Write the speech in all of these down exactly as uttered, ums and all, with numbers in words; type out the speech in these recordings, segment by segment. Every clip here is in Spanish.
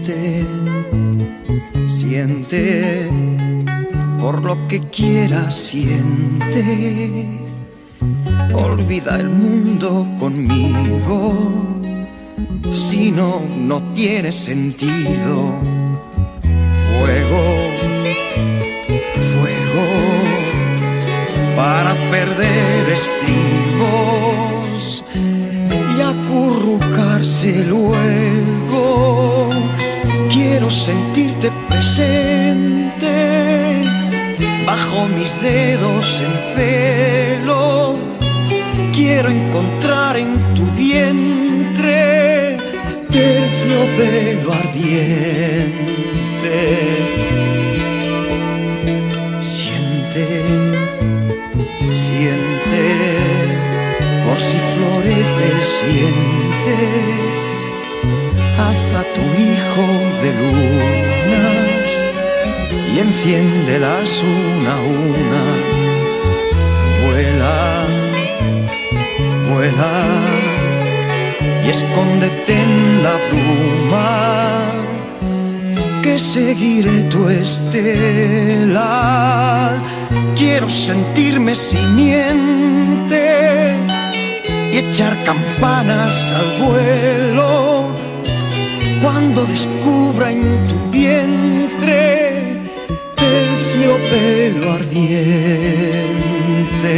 Siente, siente, por lo que quieras siente. Olvida el mundo conmigo, si no, no tiene sentido. Fuego, fuego, para perder estribos y acurrucarse luego. Quiero sentirte presente bajo mis dedos en celo. Quiero encontrar en tu vientre terciopelo ardiente. Siente, siente, por si florece, siente. Haz a tu hijo de lunas y enciéndelas una a una. Vuela, vuela y escóndete en la bruma, que seguiré tu estela. Quiero sentirme simiente y echar campanas al vuelo cuando descubra en tu vientre terciopelo ardiente.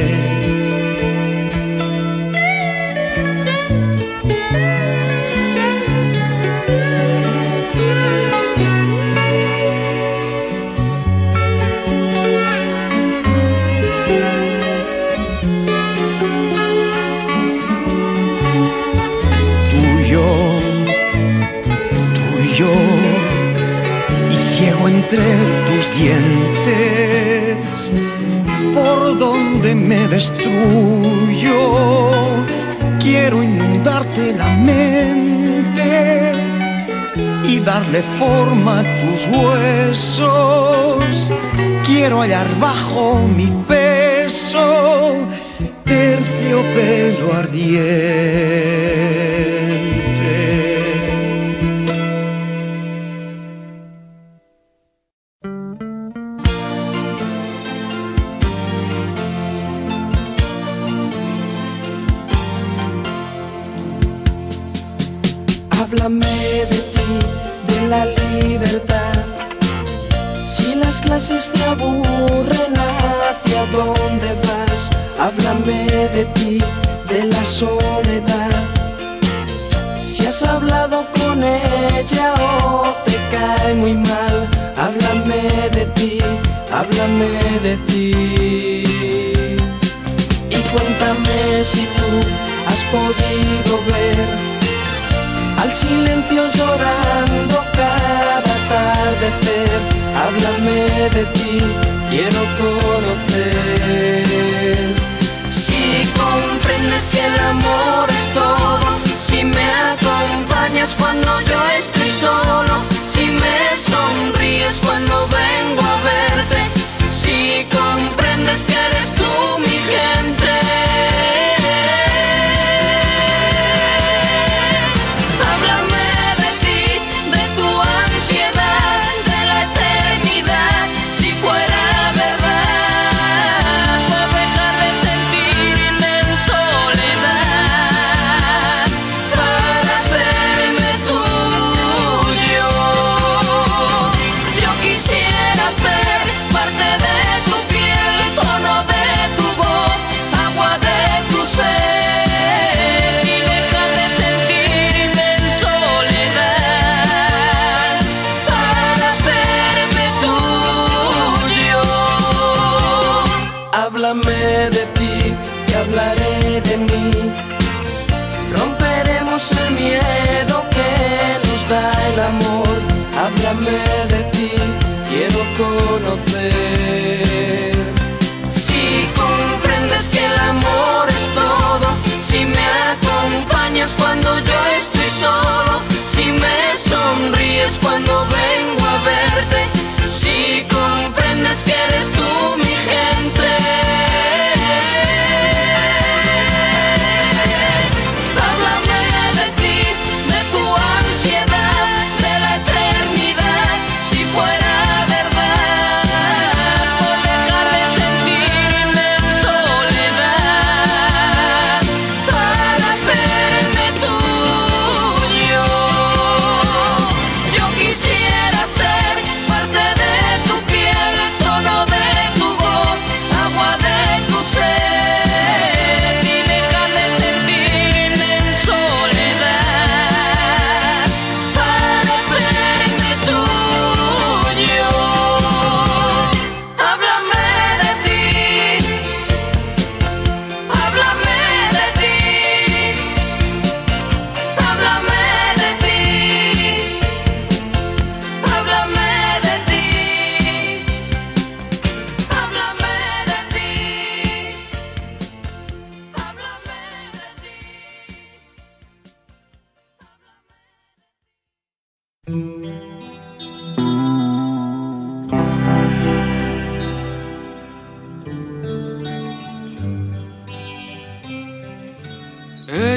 Entre tus dientes, por donde me destruyo, quiero inundarte la mente y darle forma a tus huesos. Quiero hallar bajo mi peso terciopelo ardiente. Háblame de ti, de la libertad. Si las clases te aburren, ¿hacia dónde vas? Háblame de ti, de la soledad. Si has hablado con ella o te cae muy mal, háblame de ti, háblame de ti. Y cuéntame si tú has podido ver al silencio llorando cada atardecer. Háblame de ti, quiero conocer. Si comprendes que el amor es todo, si me acompañas cuando yo estoy solo, si me sonríes cuando vengo a verte, si comprendes que eres tú mi gente. Háblame de ti, te hablaré de mí. Romperemos el miedo que nos da el amor. Háblame de ti, quiero conocer. Si comprendes que el amor es todo, si me acompañas cuando yo estoy solo, si me sonríes cuando vengo a verte, si comprendes que eres tú mi gente. Háblame de ti, de tu ansiedad, de la eternidad.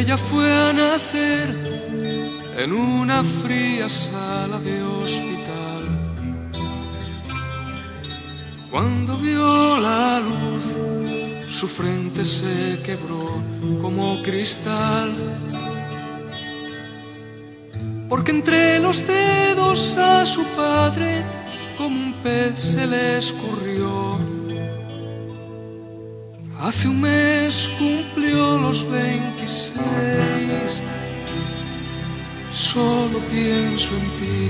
Ella fue a nacer en una fría sala de hospital. Cuando vio la luz, su frente se quebró como cristal, porque entre los dedos a su padre como un pez se le escurrió. Hace un mes cumplió los veintiséis. Solo pienso en ti.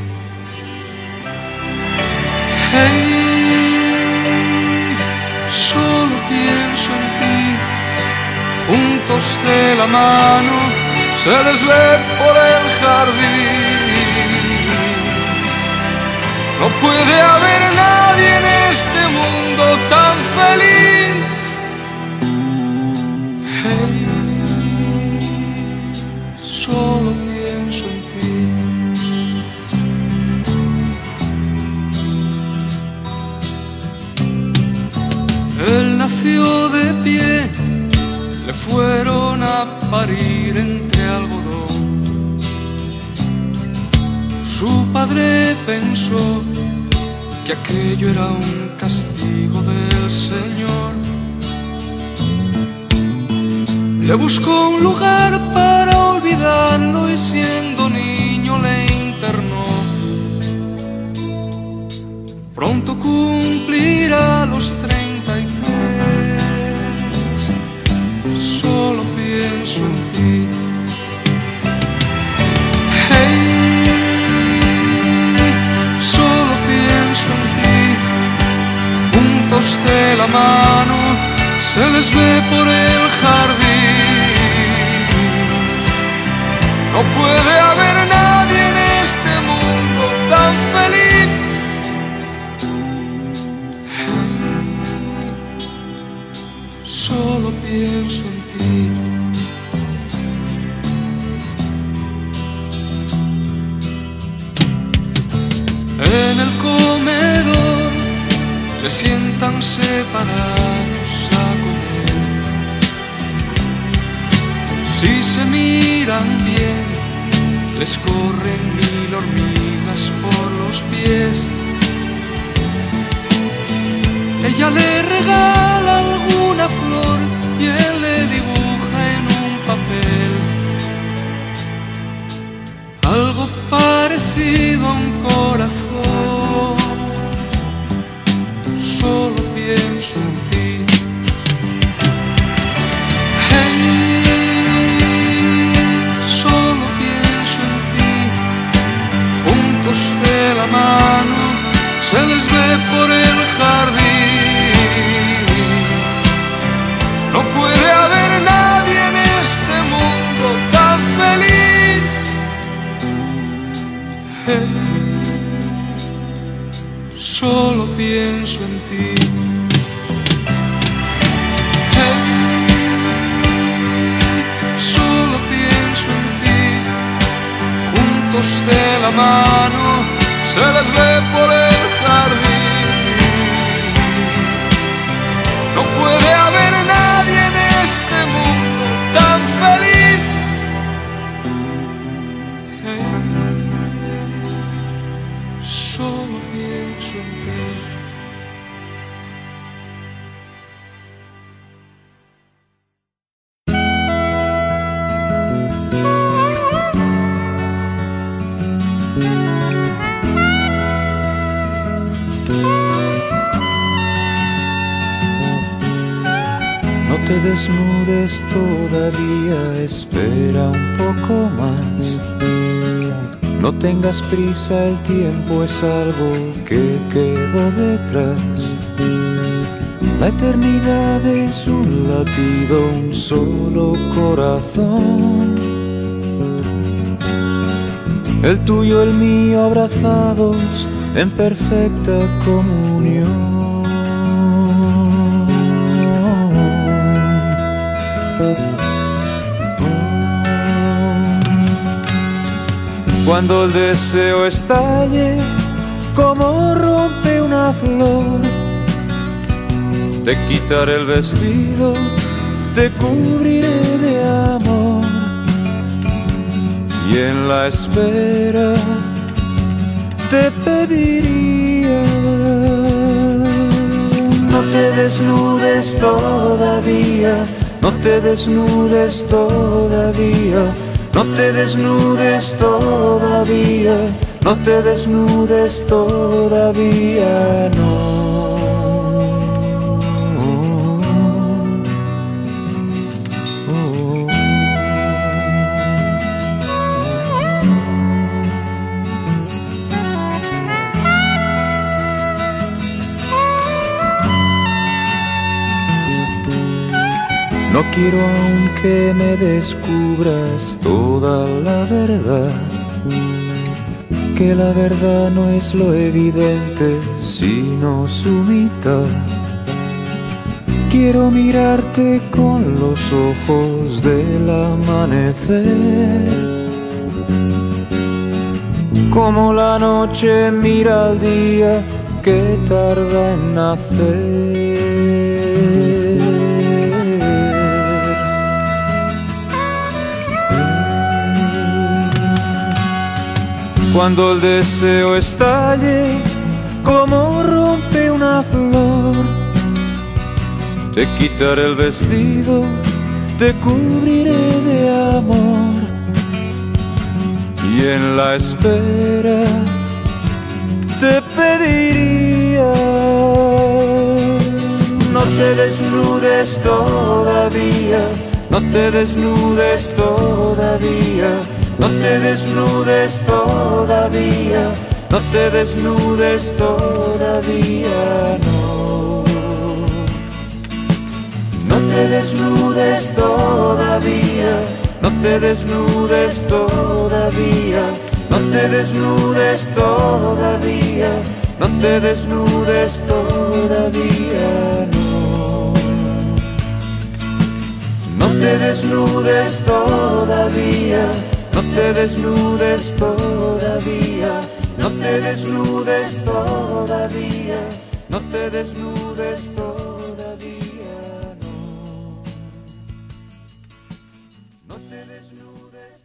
Hey, solo pienso en ti. Juntos de la mano se les ve por el jardín. No puede haber nadie en este mundo tan feliz. Hey, solo pienso en ti. Él nació de pie, le fueron a parir entre algodón. Su padre pensó que aquello era un castigo del Señor. Le buscó un lugar para olvidarlo y siendo niño le internó. Pronto cumplirá los treinta y tres. Solo pienso en ti. Hey, solo pienso en ti. Juntos de la mano se les ve por el jardín. No puede haber nadie en este mundo tan feliz. Solo pienso en ti. En el comedor le sientan separados a comer. Si se miran bien, les corren mil hormigas por los pies. Ella le regala alguna flor y él le dibuja en un papel algo parecido a un corazón. Solo pienso en ti. Hey, solo pienso en ti. Juntos de la mano se les ve por el jardín. No puede haber nadie en este mundo tan feliz. Hey, solo pienso en ti. Hey, solo pienso en ti. Juntos de la mano se les ve por el jardín. No puede haber nadie en este mundo tan feliz. Hey, solo pienso en ti. No te desnudes todavía, espera un poco más. No tengas prisa, el tiempo es algo que quedó detrás. La eternidad es un latido, un solo corazón. El tuyo, el mío, abrazados en perfecta comunión. Cuando el deseo estalle, como rompe una flor, te quitaré el vestido, te cubriré de amor. y en la espera te pediría: no te desnudes todavía, no te desnudes todavía, no te desnudes todavía, no te desnudes todavía, no. No quiero aún que me descubras toda la verdad, que la verdad no es lo evidente, sino su mitad. Quiero mirarte con los ojos del amanecer, como la noche mira al día que tarda en nacer. Cuando el deseo estalle como rompe una flor, te quitaré el vestido, te cubriré de amor, y en la espera te pediría: no te desnudes todavía, no te desnudes todavía, no te desnudes todavía, no te desnudes todavía, no. No te desnudes todavía, no te desnudes todavía, no te desnudes todavía, no te desnudes todavía, no. No te desnudes todavía, no te desnudes todavía, no te desnudes todavía, no te desnudes todavía, no. No te desnudes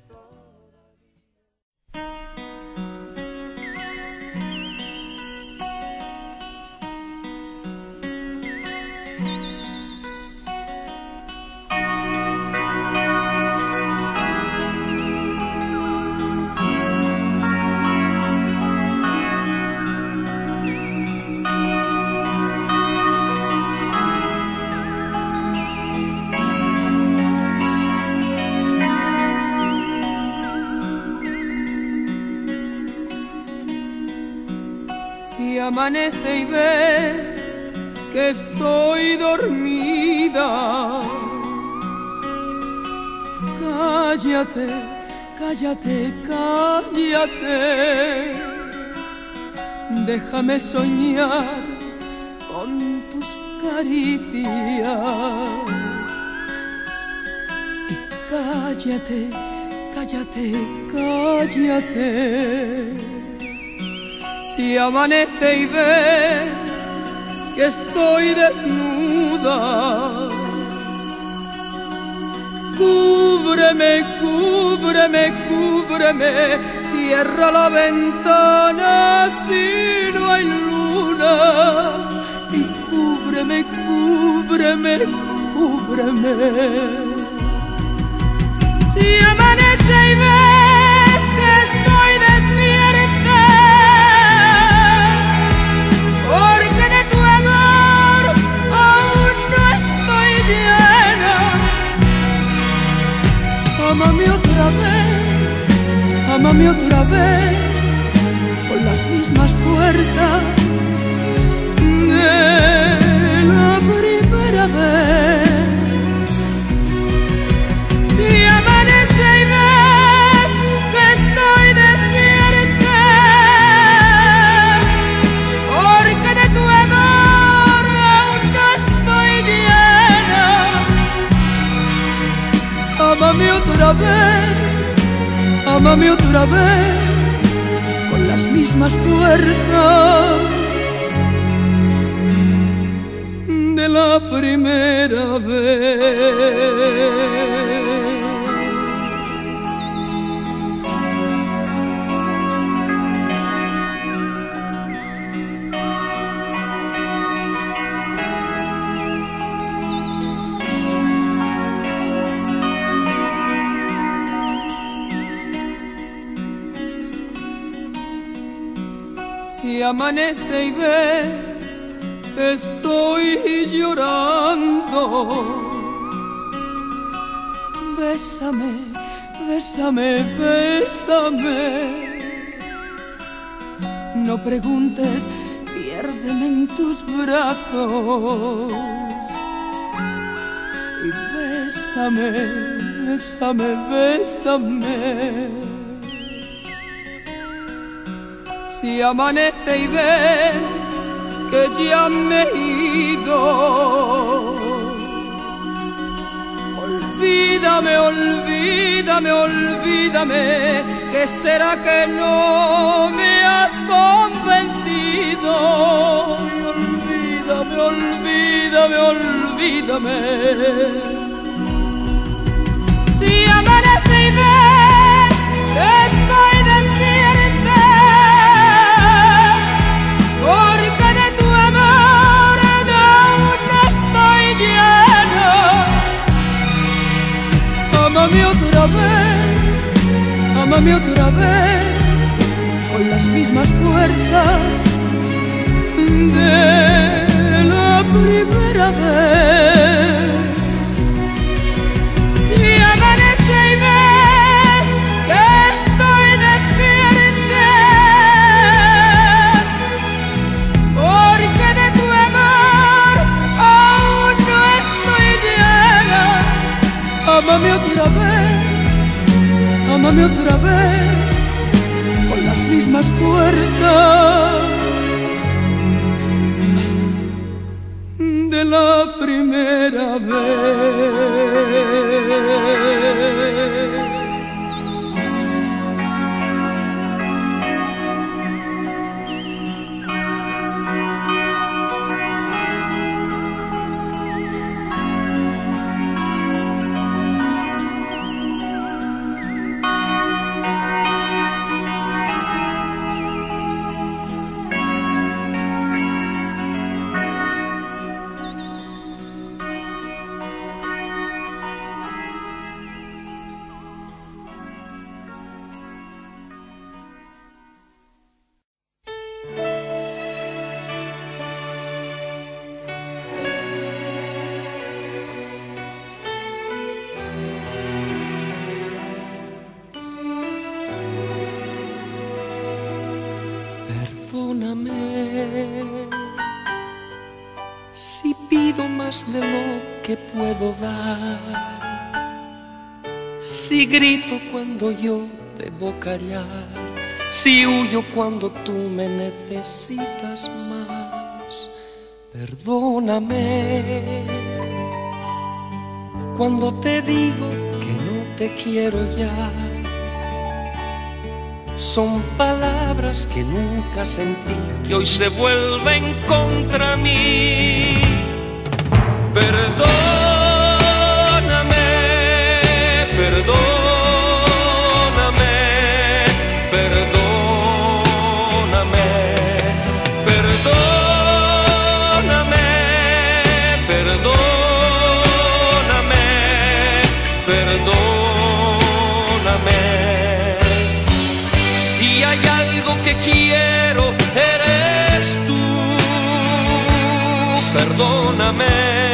amanece y ves que estoy dormida. Cállate, cállate, cállate. Déjame soñar con tus caricias. Y cállate, cállate, cállate. Si amanece y ve que estoy desnuda, cúbreme, cúbreme, cúbreme, cierra la ventana si no hay luna, y cúbreme, cúbreme, cúbreme. Si amanece y ves que estoy despierta, porque de tu amor aún no estoy llena, ámame otra vez, ámame otra vez, con las mismas fuerzas de la primera vez. Si amanece y ves que estoy despierta, porque de tu amor aún no estoy llena, ámame otra vez, ámame otra vez, con las mismas fuerzas de la primera vez. amanece y ve que estoy llorando. Bésame, bésame, bésame. No preguntes, piérdeme en tus brazos. Y bésame, bésame, bésame. Si amanece y ves que ya me he ido, olvídame, olvídame, olvídame, que será que no me has convencido. Olvídame, olvídame, olvídame. Si amanece y ves que estoy despierta, porque de tu amor aún no estoy lleno. Ámame otra vez, ámame otra vez, con las mismas fuerzas de la primera vez. Si amanece y ves que estoy despierta, porque de tu amor aún no estoy llena. Ámame otra vez, ámame otra vez, con las mismas fuerzas de la primera vez. Perdóname si pido más de lo que puedo dar, si grito cuando yo debo callar, si huyo cuando tú me necesitas más. Perdóname cuando te digo que no te quiero ya. Son palabras que nunca sentí, que hoy se vuelven contra mí. Perdóname, perdóname, perdóname, perdóname, perdóname, perdóname. Si hay algo que quiero, eres tú. Perdóname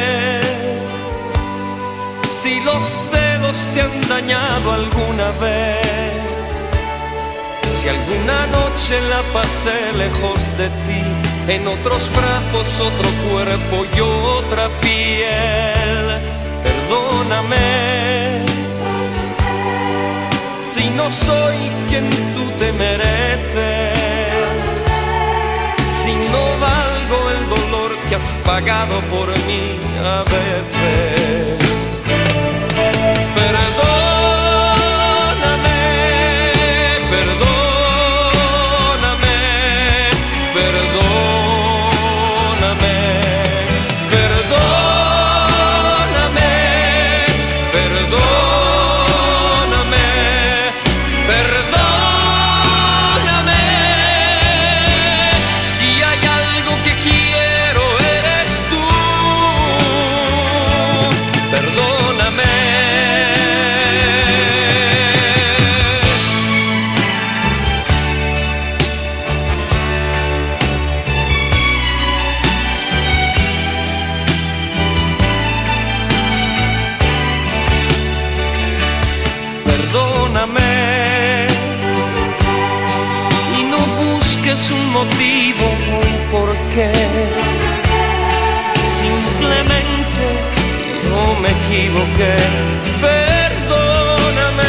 si los celos te han dañado alguna vez, si alguna noche la pasé lejos de ti, en otros brazos, otro cuerpo y otra piel. Perdóname si no soy quien tú te mereces, si no valgo el dolor que has pagado por mí a veces. Perdóname, perdóname, perdóname, perdóname, perdóname, perdóname. Si hay algo que quiero, eres tú. equivoqué, perdóname.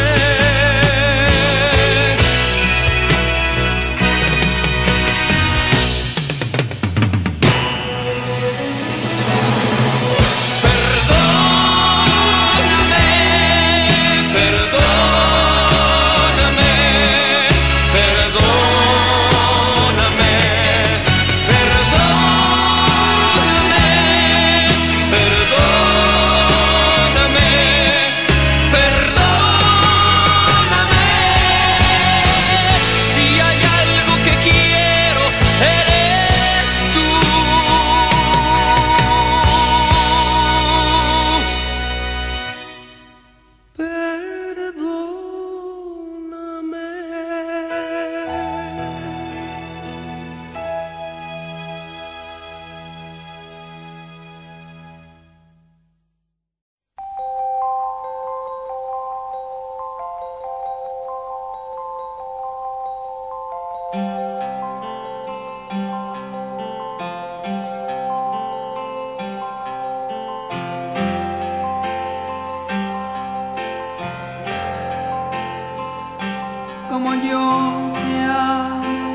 Como yo te amo,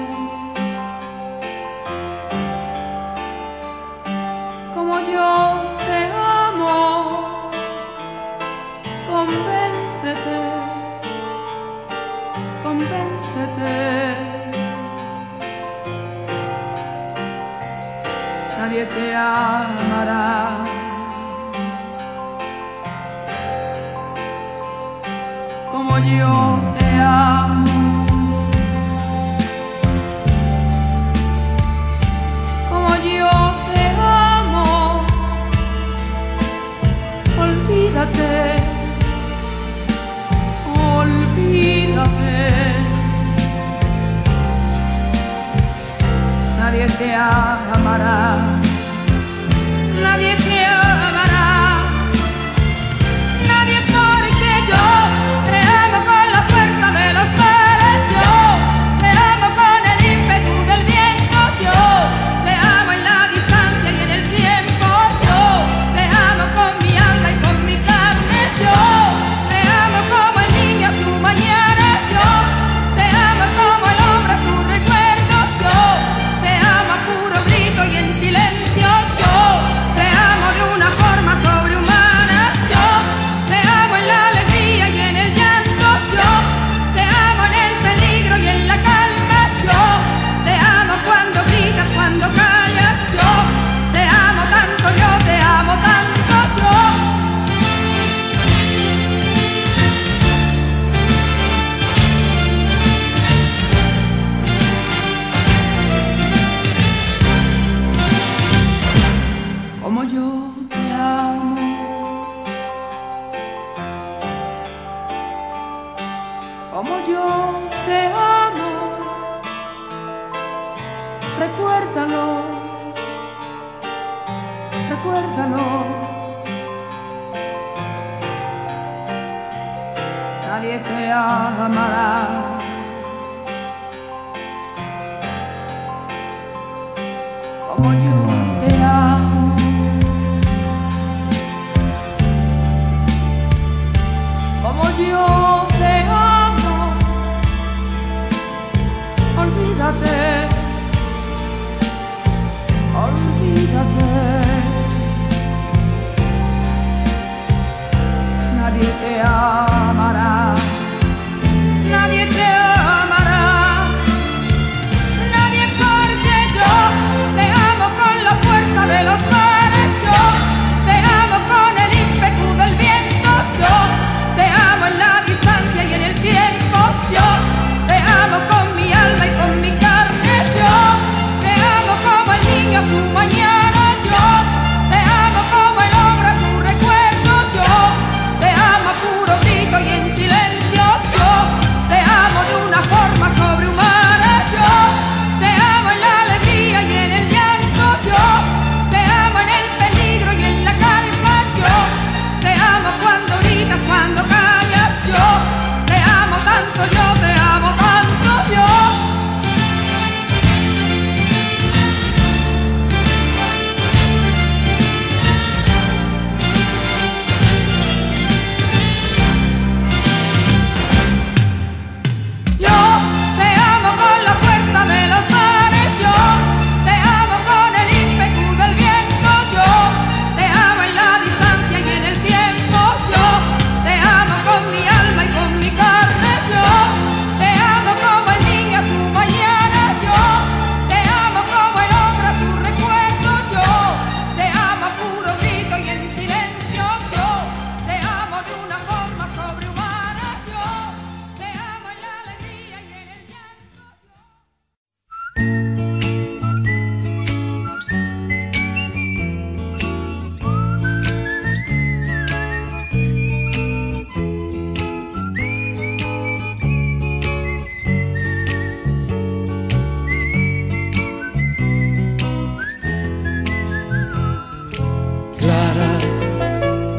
como yo te amo, convéncete, convéncete. Nadie te amará como yo te amo. Como yo te amo, olvídate, olvídate. Nadie te amará, nadie te amará, nadie, porque yo te amo con la fuerza de los mares, yo te amo con el ímpetu del viento, yo te amo en la distancia y en el tiempo, yo te amo con mi alma y con mi carne, yo te amo como el niño a su mañana, yo te amo como el hombre a su recuerdo, yo te amo a puro grito y en silencio, yo te amo de una forma sobrehumana, yo te amo en la alegría y en el llanto, yo te amo en el peligro y en la calma, yo te amo cuando gritas, cuando callas, yo te amo tanto, yo te amo tanto, yo. Como yo te amo, como yo te amo, recuérdalo, recuérdalo. Nadie te amará como yo te amo. Como yo te amo, olvídate, olvídate. Nadie te amará, nadie te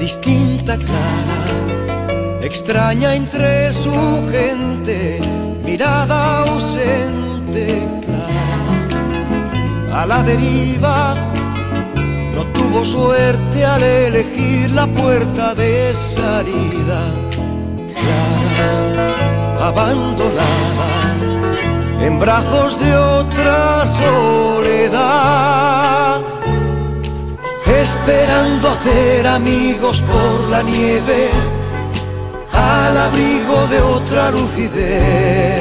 distinta, clara, extraña entre su gente, mirada ausente, clara, a la deriva. No tuvo suerte al elegir la puerta de salida, clara, abandonada en brazos de otra soledad, esperando hacer amigos por la nieve, al abrigo de otra lucidez,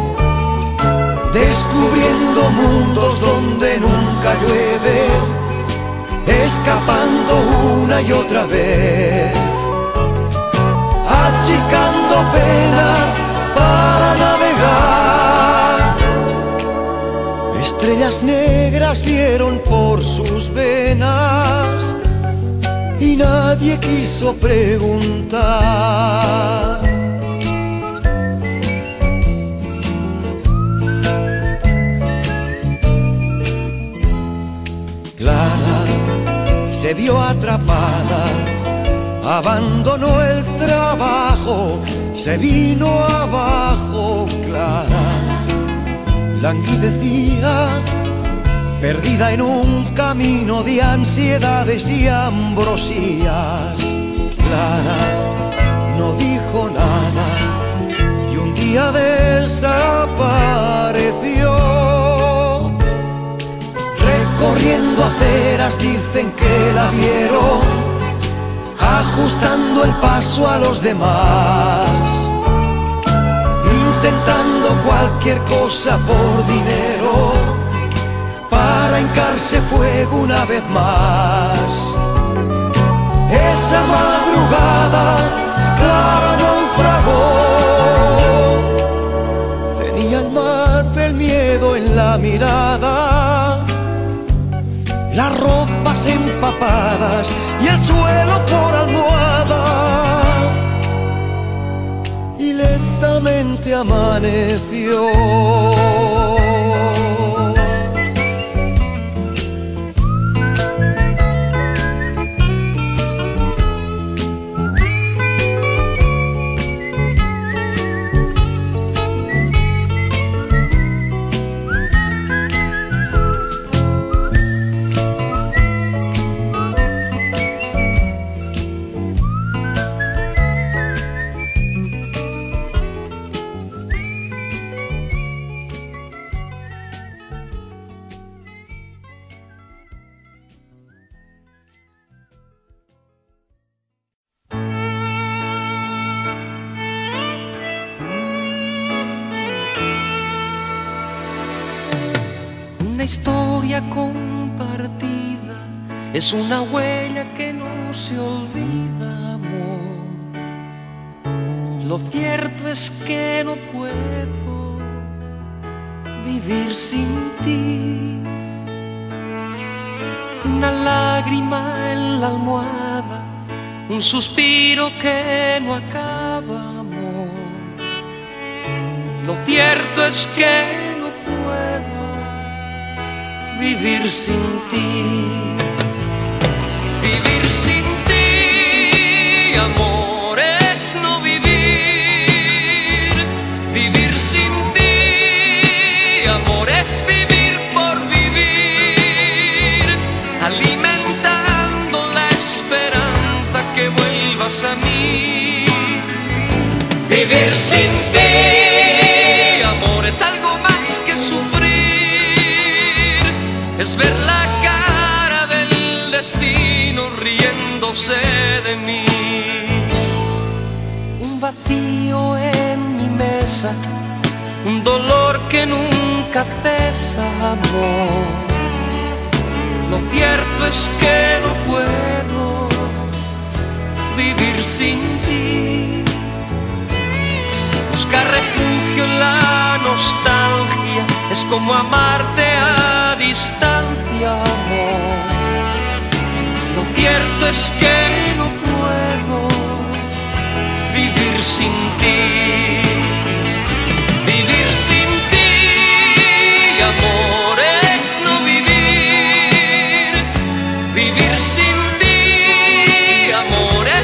descubriendo mundos donde nunca llueve, escapando una y otra vez, achicando penas para navegar. Estrellas negras vieron por sus venas y nadie quiso preguntar. Clara se vio atrapada, abandonó el trabajo, se vino abajo, Clara. Languidecía, perdida en un camino de ansiedades y ambrosías. Clara no dijo nada y un día desapareció. Recorriendo aceras dicen que la vieron, ajustando el paso a los demás, intentando cualquier cosa por dinero, para hincarse fuego una vez más. Esa madrugada Clara naufragó, tenía el mar del miedo en la mirada, las ropas empapadas y el suelo por almohada, y lentamente amaneció. Una historia compartida es una huella que no se olvida, amor. Lo cierto es que no puedo vivir sin ti. Una lágrima en la almohada, un suspiro que no acaba, amor. Lo cierto es que no puedo vivir sin ti. Vivir sin ti, amor, es no vivir. Vivir sin ti, amor, es vivir por vivir, alimentando la esperanza que vuelvas a mí. Vivir sin ti, amor, es algo más que sufrir, es ver la cara del destino riéndose de mí. Un vacío en mi mesa, un dolor que nunca cesa, amor. Lo cierto es que no puedo vivir sin ti. Buscar refugio en la nostalgia es como amarte a distancia, amor. Lo cierto es que no puedo vivir sin ti. Vivir sin ti, amor, es no vivir. Vivir sin ti, amor, es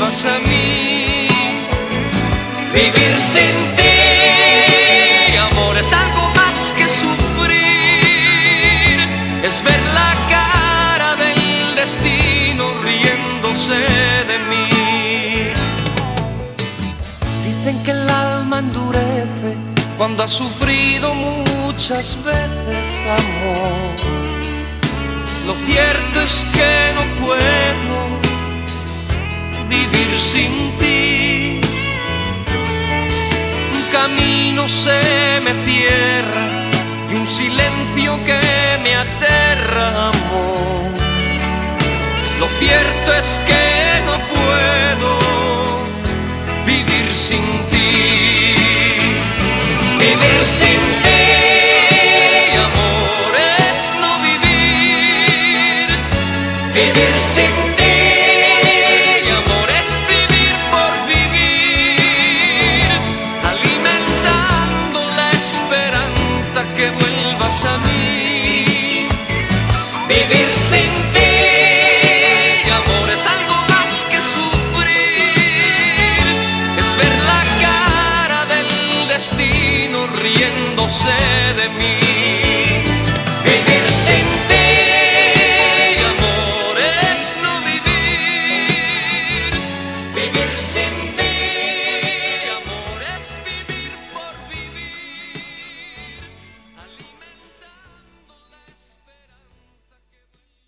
vuelvas a mí. Vivir sin ti, amor, es algo más que sufrir. Es ver la cara del destino riéndose de mí. Dicen que el alma endurece cuando has sufrido muchas veces, amor. Lo cierto es que no puedo vivir sin ti. Un camino se me cierra y un silencio que me aterra, amor. Lo cierto es que no puedo vivir sin ti. Vivir sin ti, amor, es no vivir. Vivir sin ti, amor, es vivir por vivir, alimentando la esperanza que vuelvas a mí. Vivir sin ti, amor, es algo más que sufrir. Es ver la cara del destino riéndose de mí. Vivir sin ti, amor, es no vivir. Vivir sin ti, amor, es vivir por vivir, alimentando la esperanza que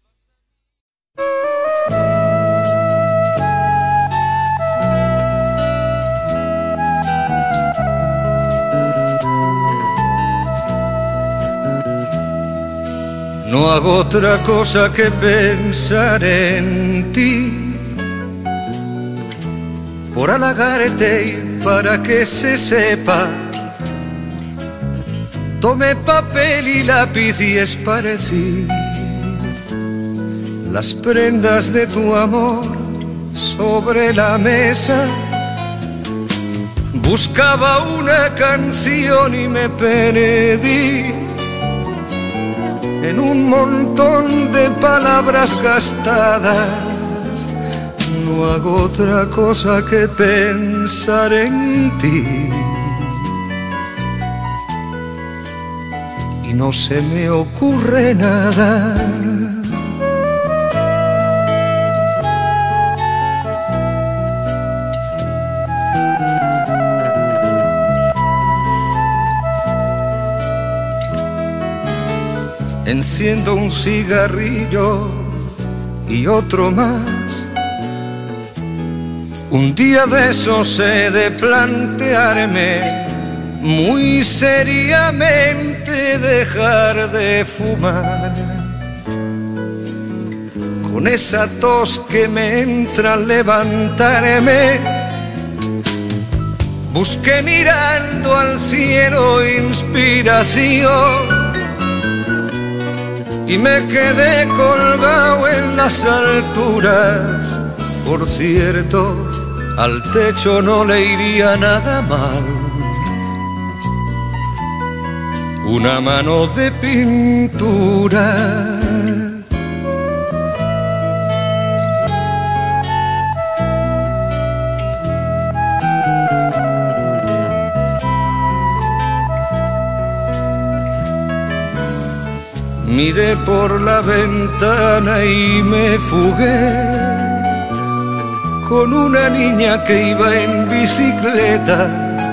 No hago otra cosa que pensar en ti, por halagarte y para que se sepa. Tomé papel y lápiz y esparcí las prendas de tu amor sobre la mesa. Buscaba una canción y me perdí en un montón de palabras gastadas. No hago otra cosa que pensar en ti, y no se me ocurre nada. Enciendo un cigarrillo y otro más. Un día de esos he de plantearme muy seriamente dejar de fumar. Con esa tos que me entra al levantarme, busqué mirando al cielo inspiración y me quedé colgado en las alturas. Por cierto, al techo no le iría nada mal una mano de pintura. Miré por la ventana y me fugué con una niña que iba en bicicleta.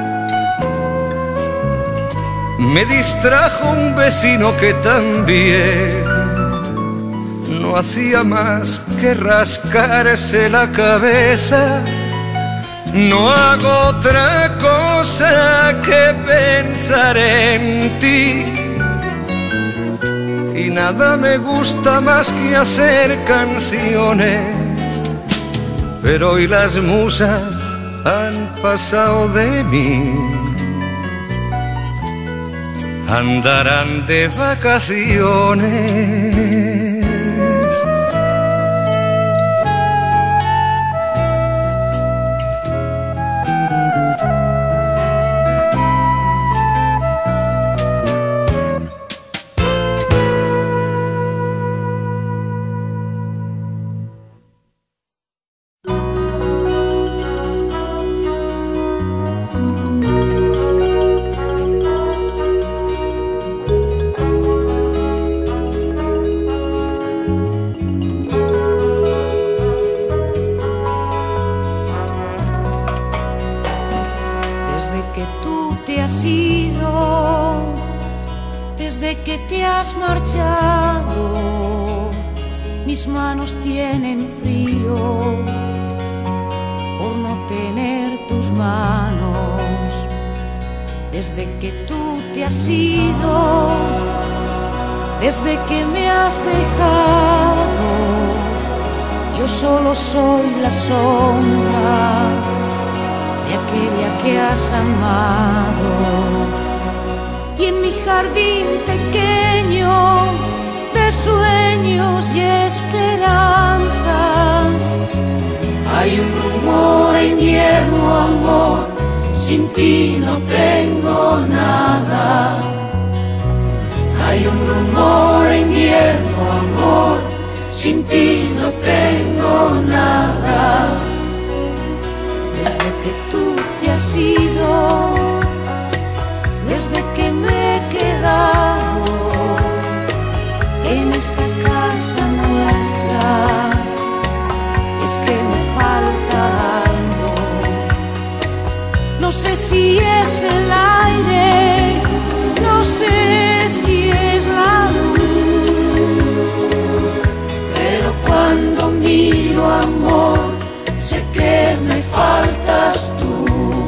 Me distrajo un vecino que también no hacía más que rascarse la cabeza. No hago otra cosa que pensar en ti, y nada me gusta más que hacer canciones, pero hoy las musas han pasado de mí. Andarán de vacaciones. ido, desde que te has marchado, mis manos tienen frío por no tener tus manos. Desde que tú te has ido, desde que me has dejado, yo solo soy la sombra de aquella que has amado. Y en mi jardín pequeño de sueños y esperanzas hay un rumor en invierno, amor, sin ti no tengo nada. Hay un rumor en invierno, amor, sin ti no tengo nada. Desde que tú te has ido, desde que me he quedado en esta casa nuestra, es que me falta algo. No sé si es el aire, no sé si es la luz, pero cuando miro, amor, sé que me faltas tú.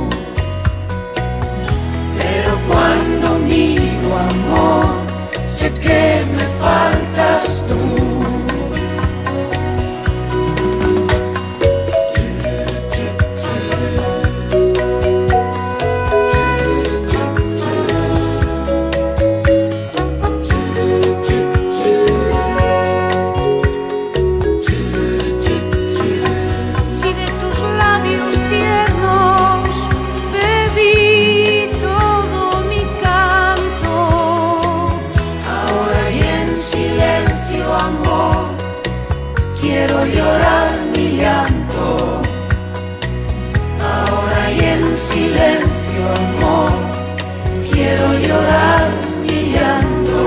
Pero cuando miro, amor, sé que me faltas tú. Quiero llorar mi llanto, ahora y en silencio, amor, quiero llorar mi llanto.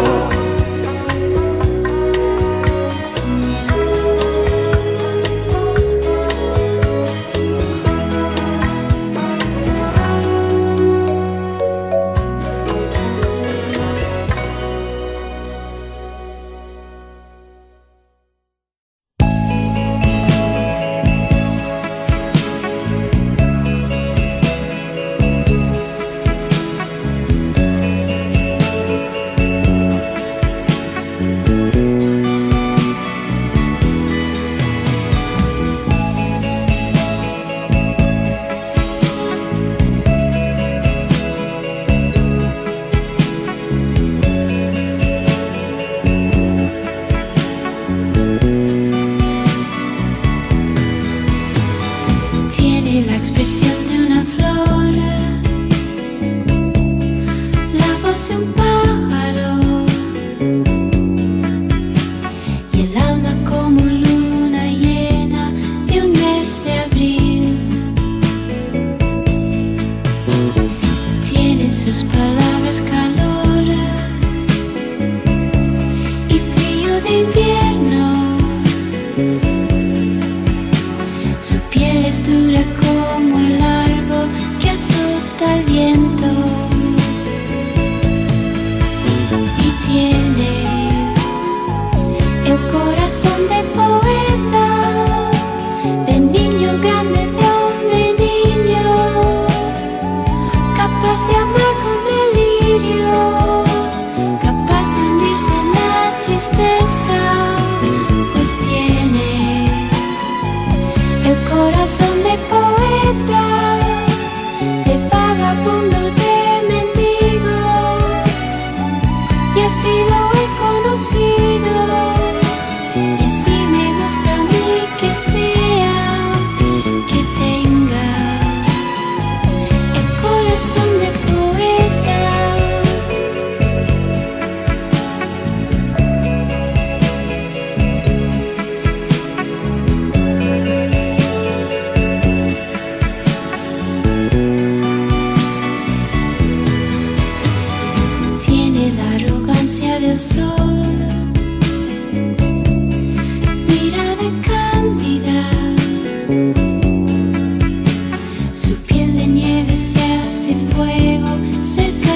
Su piel de nieve se hace fuego cerca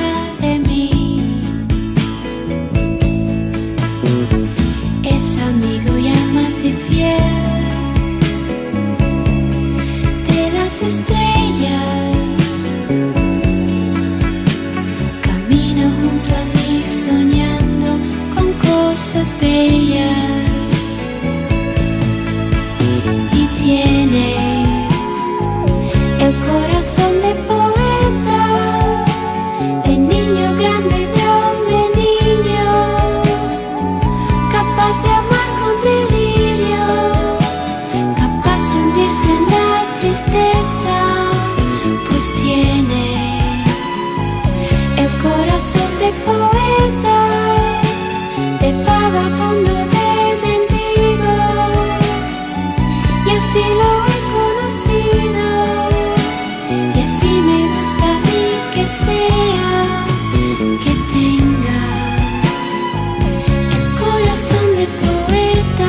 poeta, de vagabundo, de mendigo, y así lo he conocido, y así me gusta a mí que sea, que tenga el corazón de poeta.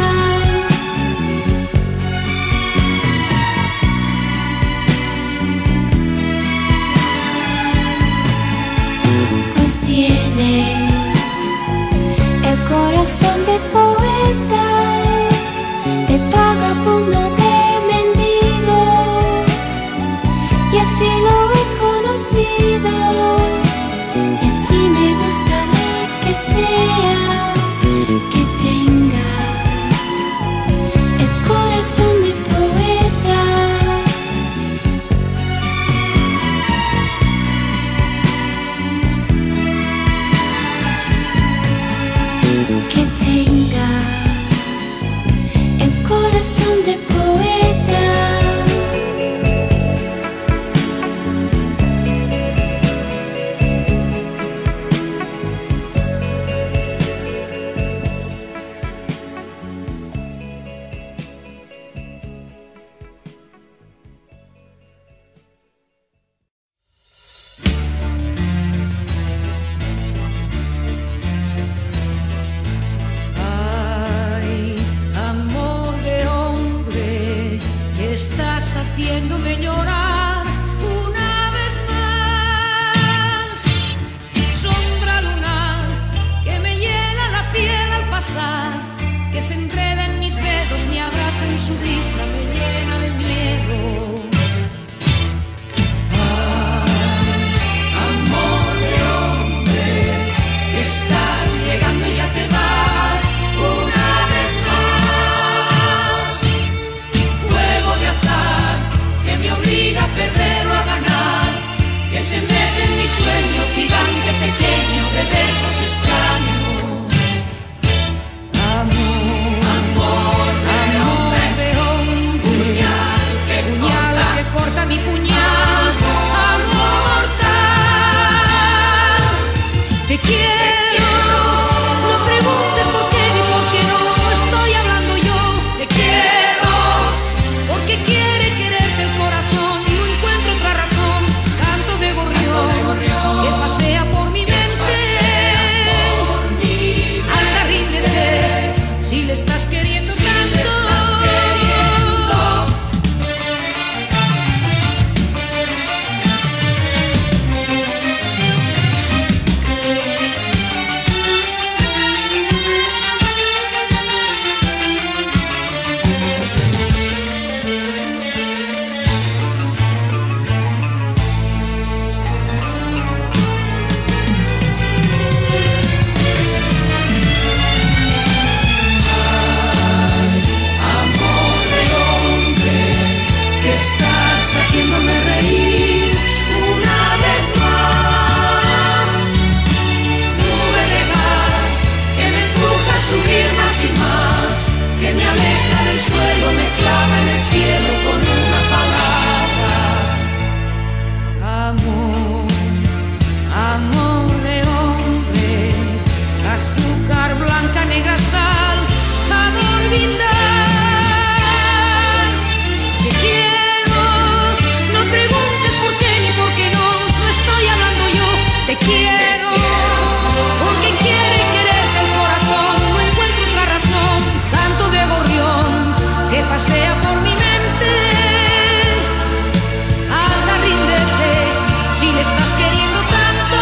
Pues tiene el corazón de poeta, de vagabundo, de mendigo, y así lo he conocido, y así me gusta a mí que sea, que tenga el corazón de poeta. Que tenga el corazón de poeta. Ay, amor de hombre, que estás haciéndome llorar una vez más. Sombra lunar que me hiela la piel al pasar, que se enreda en mis dedos, me abraza en su brisa, me llena de miedo. Ay, amor de hombre, que estás llegando y ya te vas una vez más. Juego de azar que me obliga a perder o a ganar, que se mete en mi sueño gigante pequeño de besos extraños. Amor, amor de hombre, de hombre, puñal que puñal corta, que corta mi puñal, amor mortal. Te quiero, no preguntes por qué ni por qué no, no estoy hablando yo. Te quiero, porque quiere quererte el corazón, no encuentro otra razón. Canto de gorrión, que pasea por mi mente. Anda, ríndete, si le estás queriendo tanto. Amor de hombre, que estás haciéndome reír una vez más. Nube de gas que me empuja a subir más y más, que me aleja del suelo, me clava en el cielo con una palabra. Amor, amor de hombre, azúcar blanca, negra sal, amor vital. Te quiero, no preguntes por qué ni por qué no, no estoy hablando yo. Te quiero, porque quiere quererte el corazón, no encuentro otra razón. Canto de gorrión que pasea por mi mente. Anda, ríndete, si le estás queriendo tanto.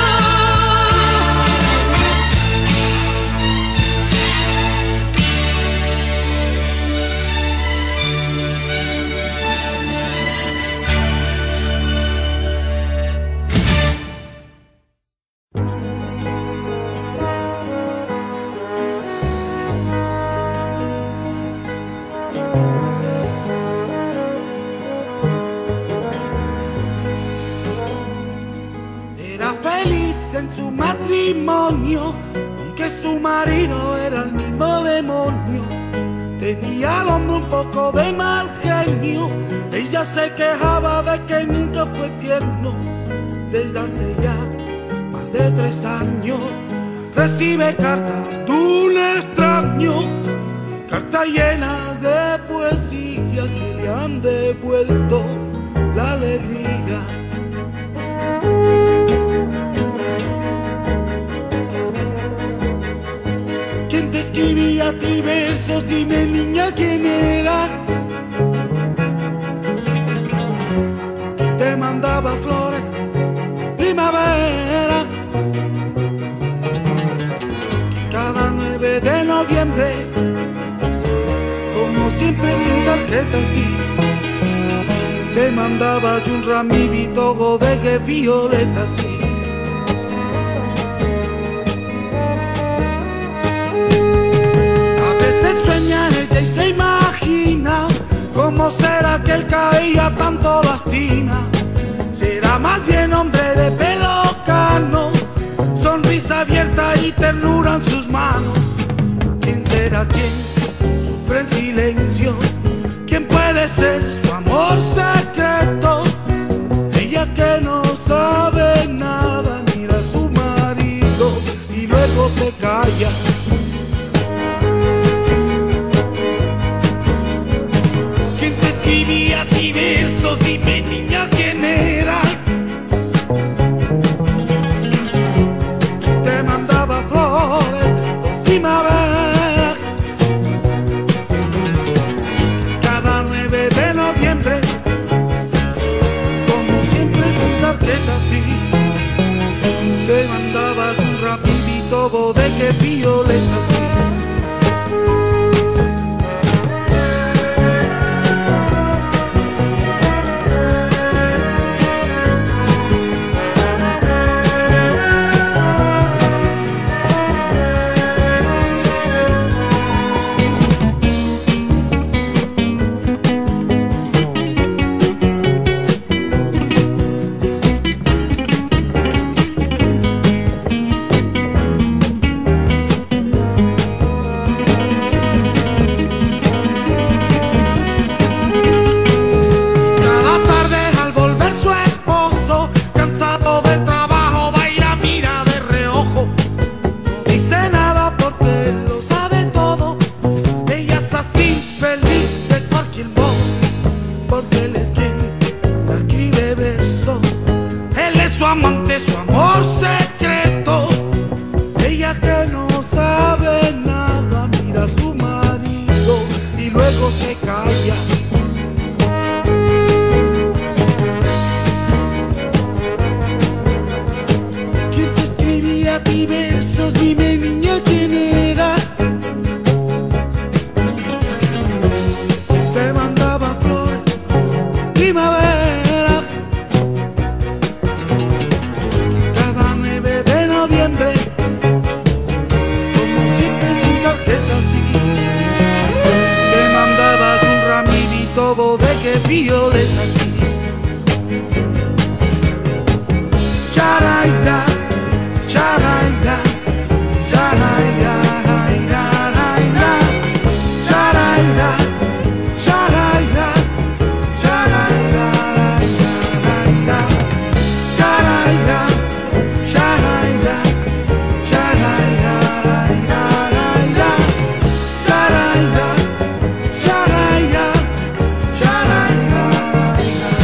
Era feliz en su matrimonio, aunque su marido era el mismo demonio. Tenía al hombre un poco de mal genio, ella se quejaba de que nunca fue tierno. Desde hace ya más de tres años recibe cartas de un extraño, cartas llenas de poesía que le han devuelto la alegría. ¿Quién te escribía a ti versos? Dime, niña, ¿quién era? ¿Quién te mandaba flores en primavera? Que cada nueve de noviembre, como siempre sin tarjeta, sí, te mandaba yo un ramito de violeta, sí. Y se imagina cómo será que él caía tanto lastima. Será más bien hombre de pelo cano, sonrisa abierta y ternura en sus manos. ¿Quién será quien sufre en silencio? ¿Quién puede ser su amor secreto? Ella que no sabe nada mira a su marido y luego se calla. Escribía a ti versos, dime, niña, ¿quién era? Te mandaba flores por primavera, cada nueve de noviembre, como siempre sin tarjeta, sí, te mandaba un rapidito bodegue violeta, sí.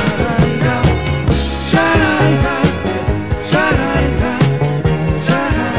Sharaira, sharaira, sharaira.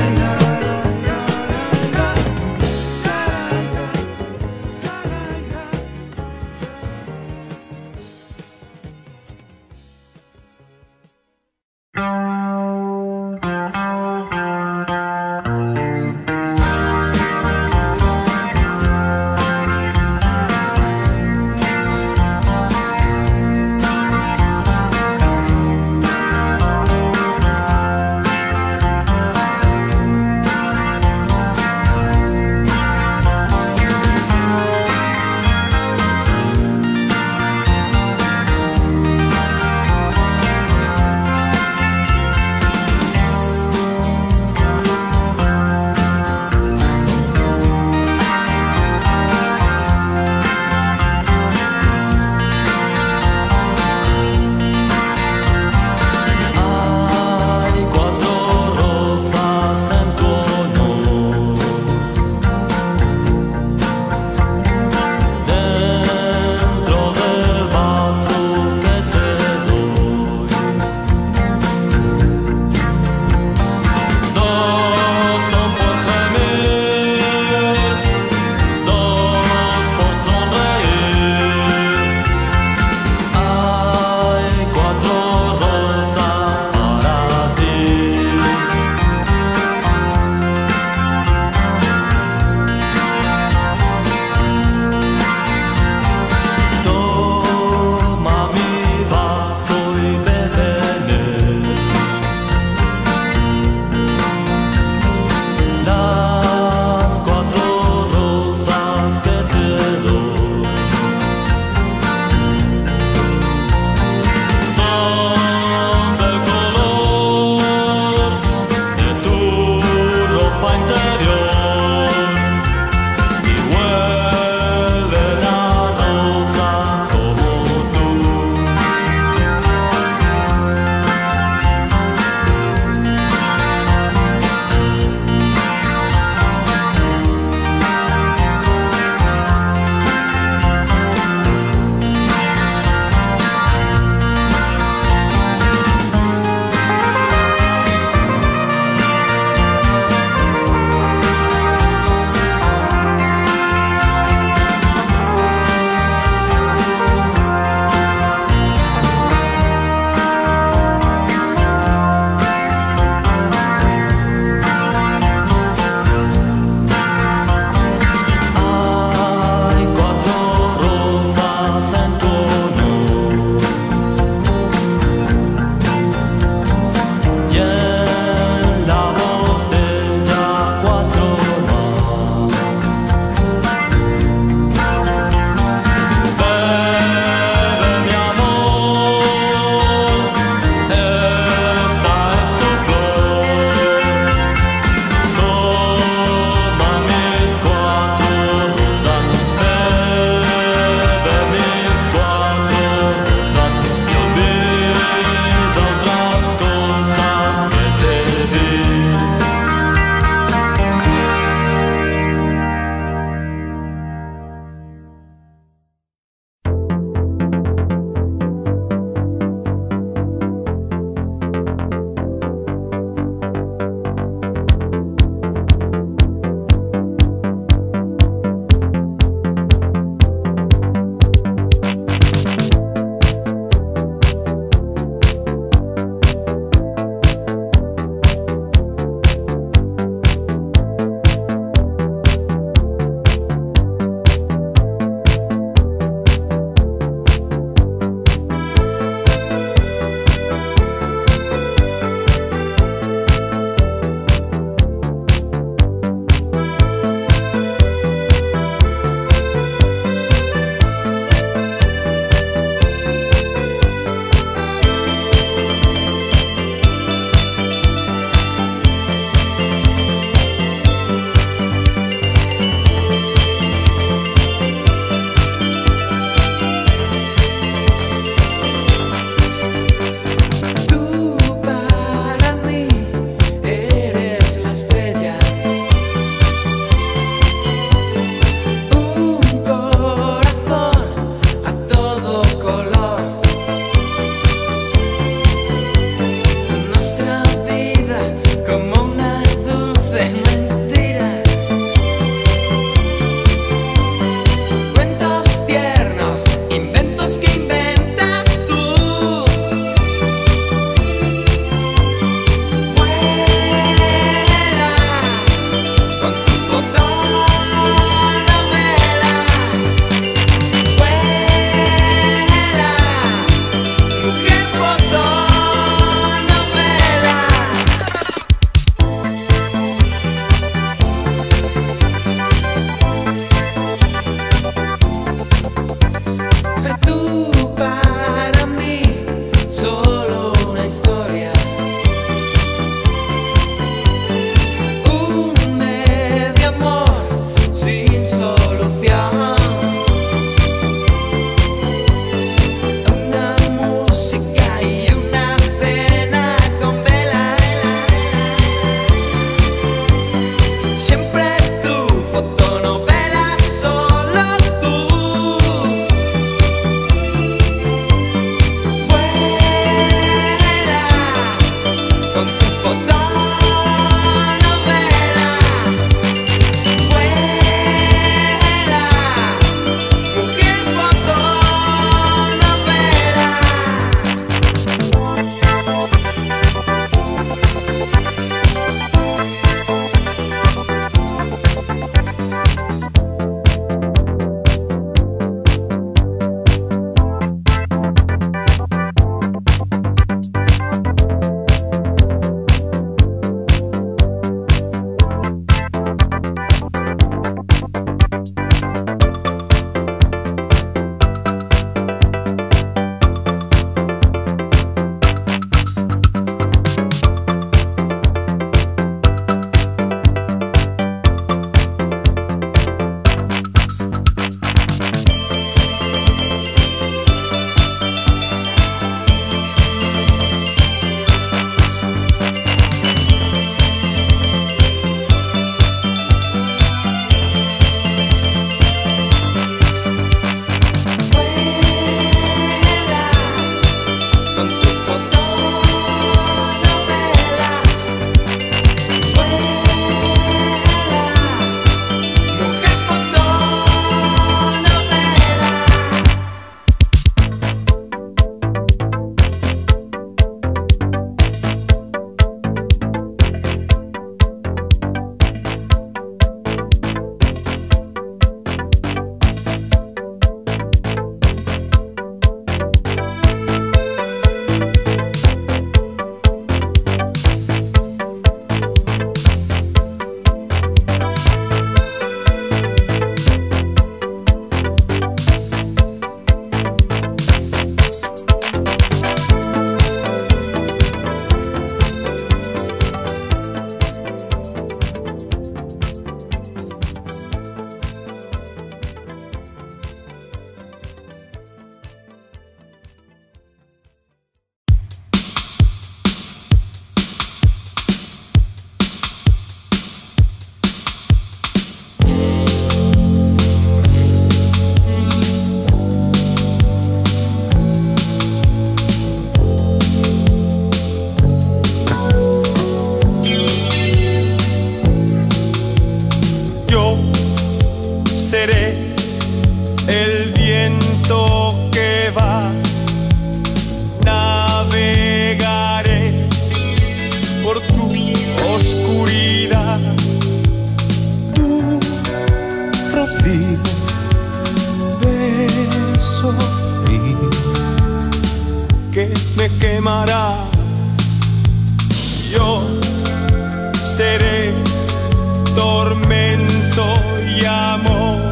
seré tormento y amor,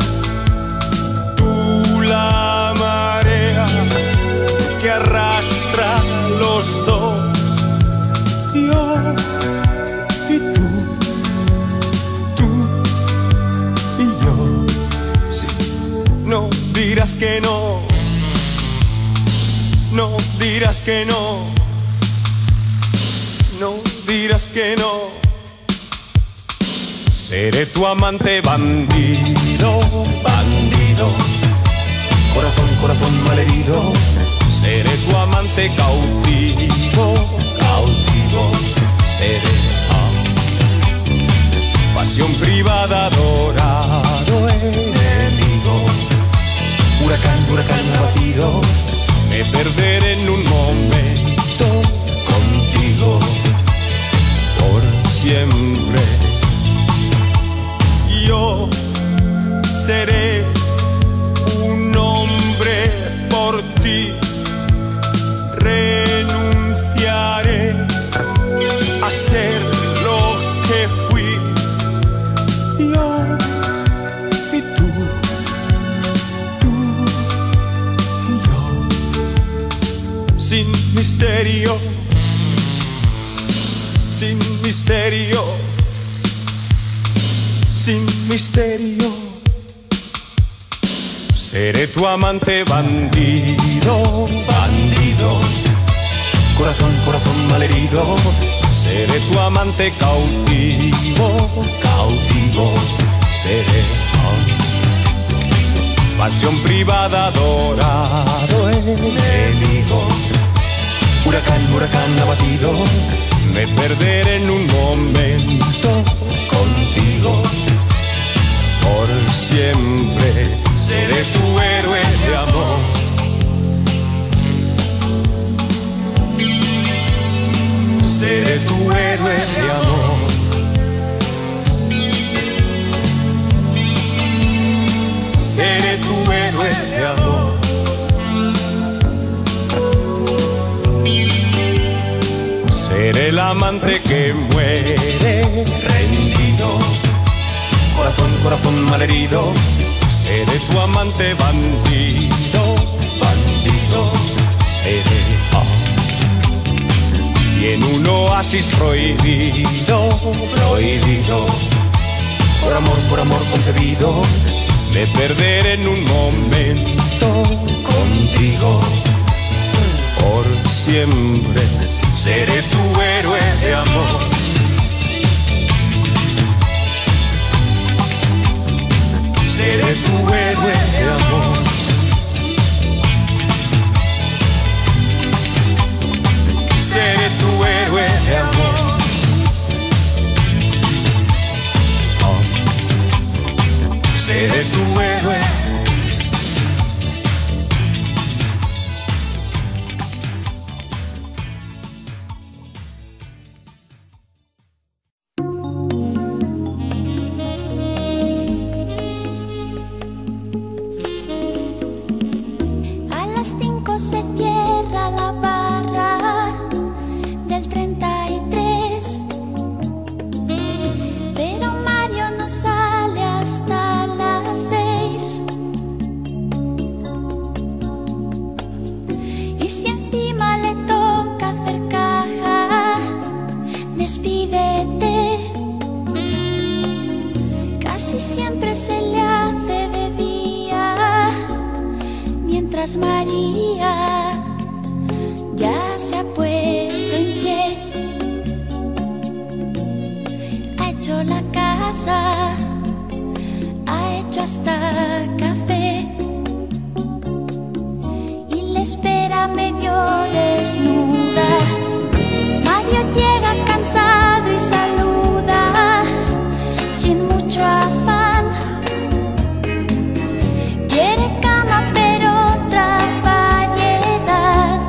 tú la marea que arrastra los dos, yo y tú, tú y yo. Sí, no dirás que no, no dirás que no, no dirás que no. Seré tu amante bandido, bandido, corazón, corazón malherido. Seré tu amante cautivo, cautivo. Seré ah, pasión privada, adorado enemigo. Huracán, huracán abatido, me perderé en un momento contigo por siempre. Yo seré un hombre por ti, renunciaré a ser lo que fui, yo y tú, tú y yo, sin misterio, sin misterio, sin misterio. Seré tu amante bandido, bandido, corazón, corazón malherido. Seré tu amante cautivo, cautivo. Seré oh, pasión privada, adorado enemigo. Huracán, huracán abatido, me perderé en un momento contigo por siempre. Seré tu héroe de amor, seré tu héroe de amor, seré tu héroe de amor. Seré el amante que muere rendido, corazón, corazón malherido. Seré tu amante bandido, bandido. Seré oh, y en un oasis prohibido, prohibido, por amor, por amor concebido, me perderé en un momento contigo por siempre. Seré tu héroe de amor, seré tu héroe de amor, seré tu héroe de amor, oh, seré tu héroe. María ya se ha puesto en pie, ha hecho la casa, ha hecho hasta café y le espera medio desnuda. Mario llega cansado y saluda sin mucho afán. Quiere cama pero otra variedad.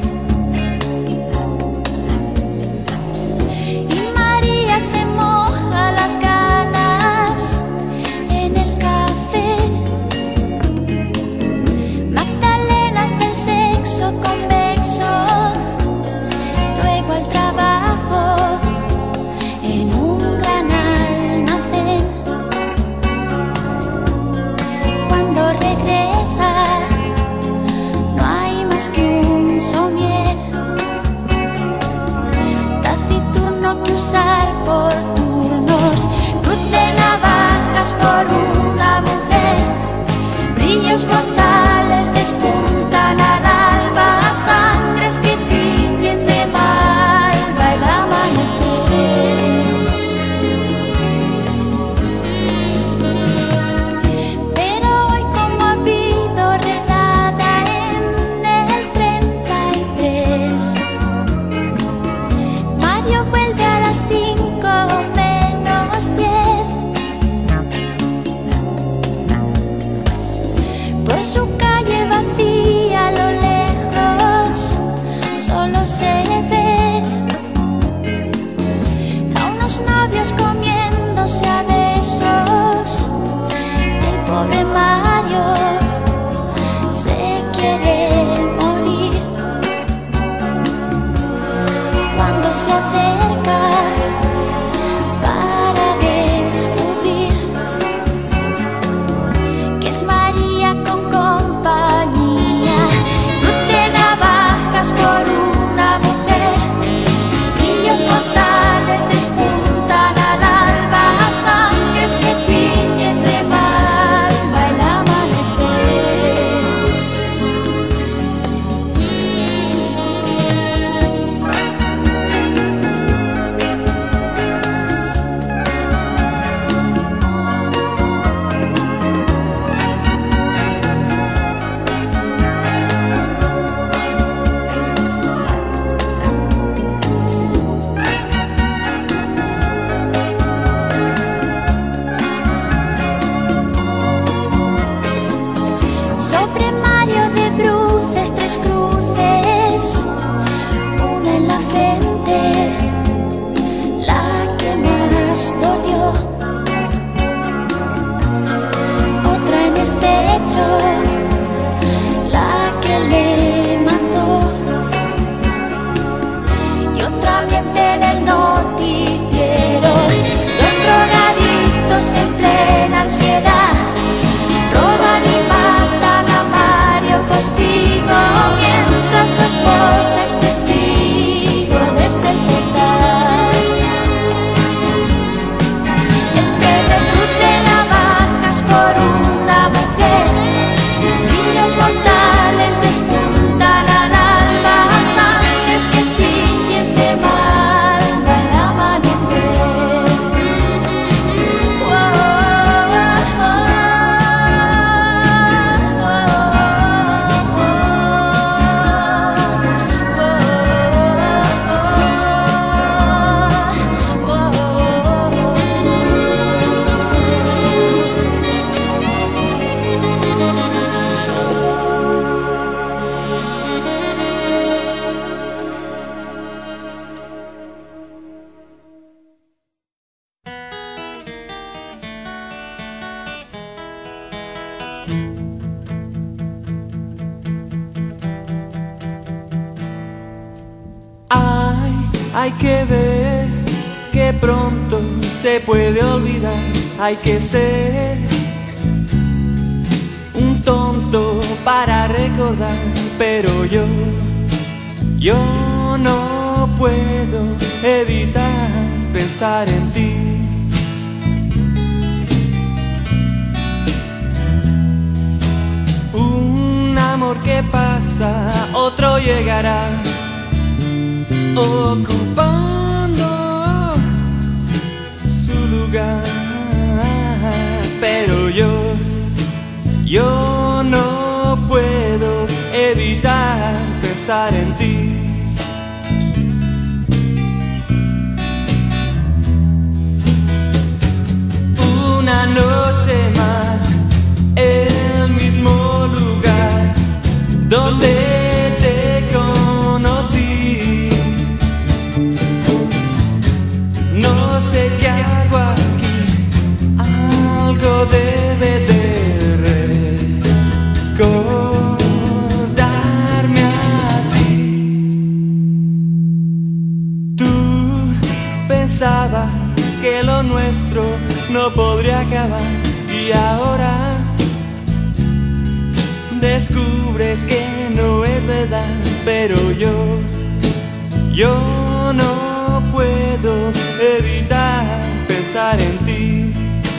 Y María se moja las ganas en el café. Magdalenas del sexo convexo. Luego al trabajo en un regresa, no hay más que un somier taciturno que usar por turnos, cruz de navajas por una mujer, brillos mortales despuntan al alba, sangres que tiñen de malva el amanecer. Pero hoy, como ha habido redada en el treinta y tres, Mario vuelve a las cinco menos diez. Por su calle vacía a lo lejos solo se ve a unos novios comiéndose a besos. El pobre Mario se quiere morir cuando se acerca para descubrir que es María con compañía, cruz de navajas por una mujer, brillos mortales despuntan al alba, sangres que tiñen de malva el amanecer. Sobre Mario de bruces tres cruces, una en la frente, la que más dolió, otra en el pecho, la que le mató, y otra ambiente en el noticiero, dos drogaditos en plena ansiedad roban y matan a Mario Postigo, mientras su esposa es testigo desde el portal. En breve cruz de navajas por una mujer, brillos mortales despuntan al alba, sangres que tiñen de malva el amanecer. Oh, oh, Hay, hay que ver que pronto se puede olvidar. Hay que ser un tonto para recordar, pero yo, yo no puedo evitar pensar en ti. Un amor que pasa, otro llegará, ocupando su lugar, pero yo, yo no puedo evitar pensar en ti. Una noche más, el mismo lugar donde te conocí. No sé qué hago aquí, algo debe de recordarme a ti. Tú pensabas que lo nuestro no podría acabar, y ahora descubres que no es verdad, pero yo, yo no puedo evitar pensar en ti.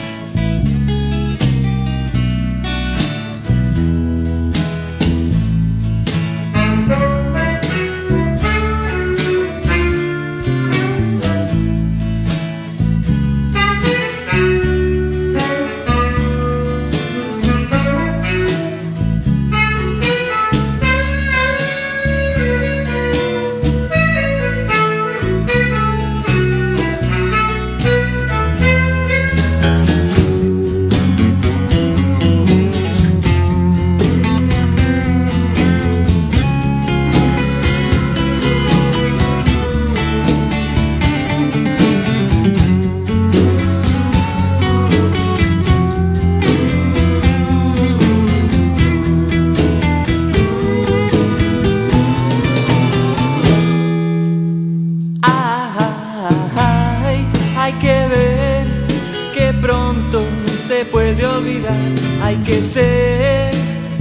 Puede olvidar, hay que ser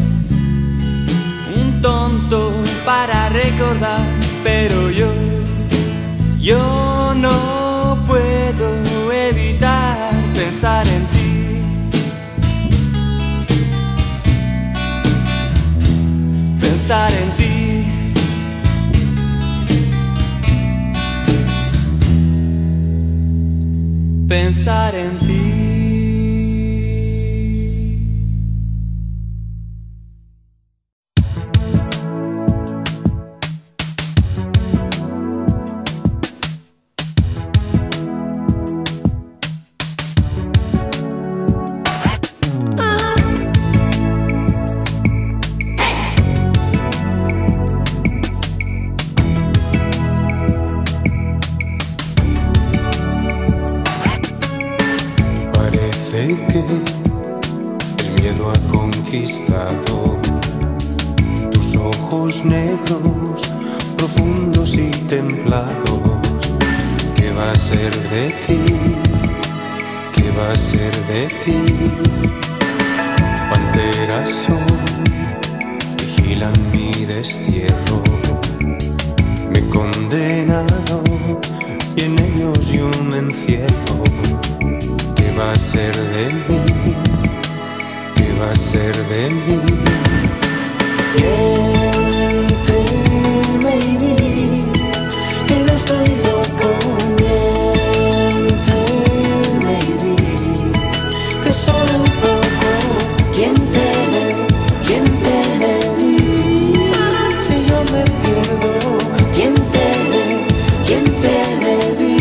un tonto para recordar, pero yo, yo no puedo evitar pensar en ti, pensar en ti, pensar en ti. Tus ojos negros, profundos y templados. ¿Qué va a ser de ti? ¿Qué va a ser de ti? Panteras son, vigilan mi destierro. Me he condenado y en ellos yo me encierro. ¿Qué va a ser de mí? ¿Qué va a ser de mí? Miénteme y di que no estoy loco. Miénteme y di que solo un poco. Miénteme, miénteme, di si yo me pierdo. Miénteme, miénteme, di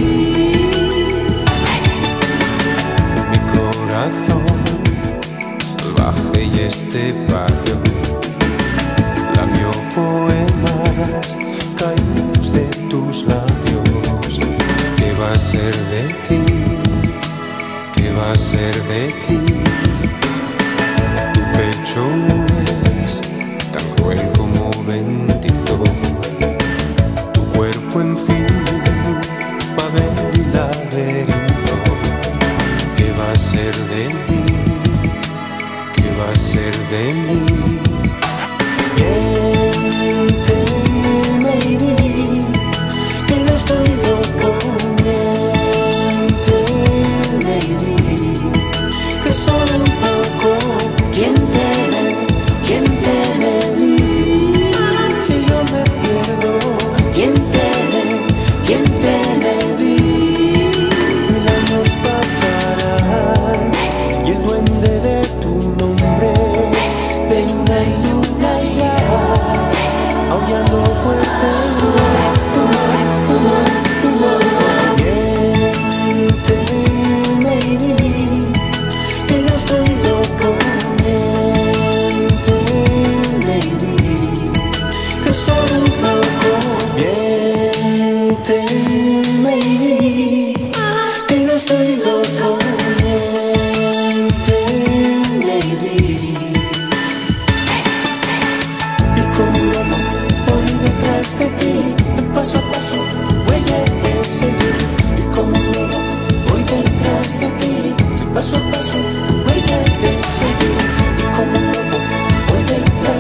mi corazón salvaje y este barrio lamió poemas caídos de tus labios. ¿Qué va a ser de ti? ¿Qué va a ser de ti? Tu pecho es tan cruel como bendito. Tu cuerpo en fin, papel y laberinto. ¿Qué va a ser de mí? ¿Qué va a ser de mí? Miénteme y di que no estoy loco. Miénteme y di que solo un poco. Miénteme, miénteme, di si yo me pierdo. Miénteme, miénteme, di mil años pasarán y el duende de tu nombre de luna y luna irá aullando fuerte. Miénteme y di que no estoy loco. Miénteme y di que solo un poco. Miénteme y di que no estoy loco. Miénteme y di y como un lobo voy detrás de ti, paso a paso voy a seguir. Y como un lobo voy detrás de ti, paso a paso voy a seguir. Y como un lobo voy detrás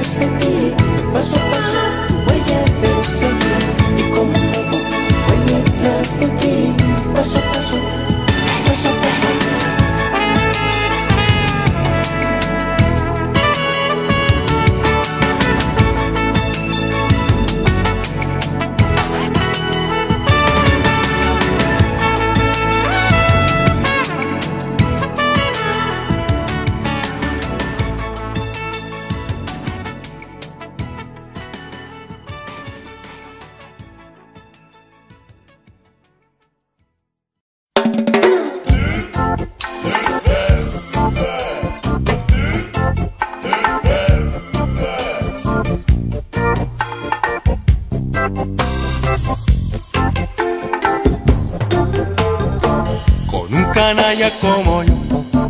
canalla como yo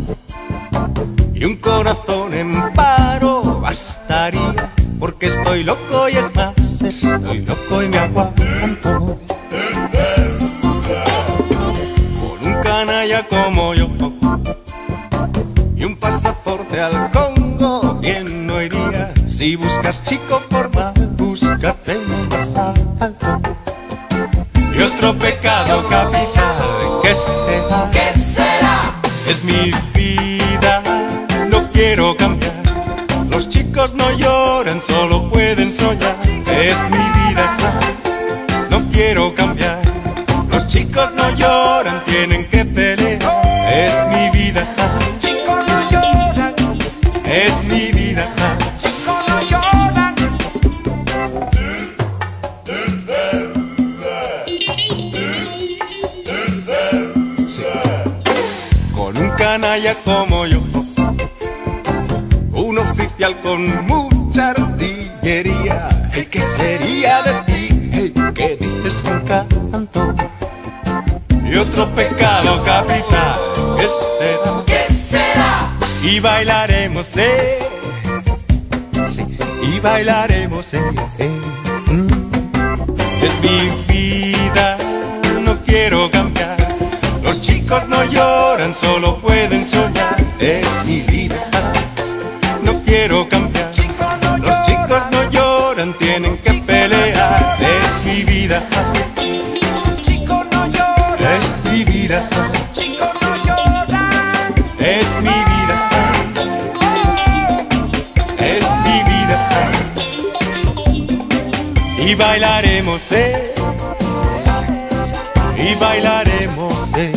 y un corazón en paro bastaría, porque estoy loco y es más, estoy loco y me aguanto. Con un canalla como yo y un pasaporte al Congo bien no iría. Si buscas chico formal, búscate un asalto. Y otro pecado capital, ¿qué será? ¿Qué será? Es mi vida, no quiero cambiar. Los chicos no lloran, solo pueden soñar. Es mi vida, no quiero cambiar. Los chicos no lloran, tienen que pelear. Es mi vida, Chicos no lloran, es mi vida. chicos no lloran. Sí. Con un canalla como yo, un oficial con mucha artillería. Hey, ¿qué sería de ti? Hey, ¿qué dices un canto? Y otro pecado capital, ¿qué será? ¿Qué será? Y bailaremos de, sí, y bailaremos en, mm. Es mi vida, no quiero cambiar. Los chicos no lloran, solo pueden soñar. Es mi vida, no quiero cambiar. Los chicos no lloran, tienen que pelear. Es mi vida, Chicos no lloran, es mi vida, chicos no lloran. es mi vida, es mi vida. Y bailaremos, eh, y bailaremos, eh,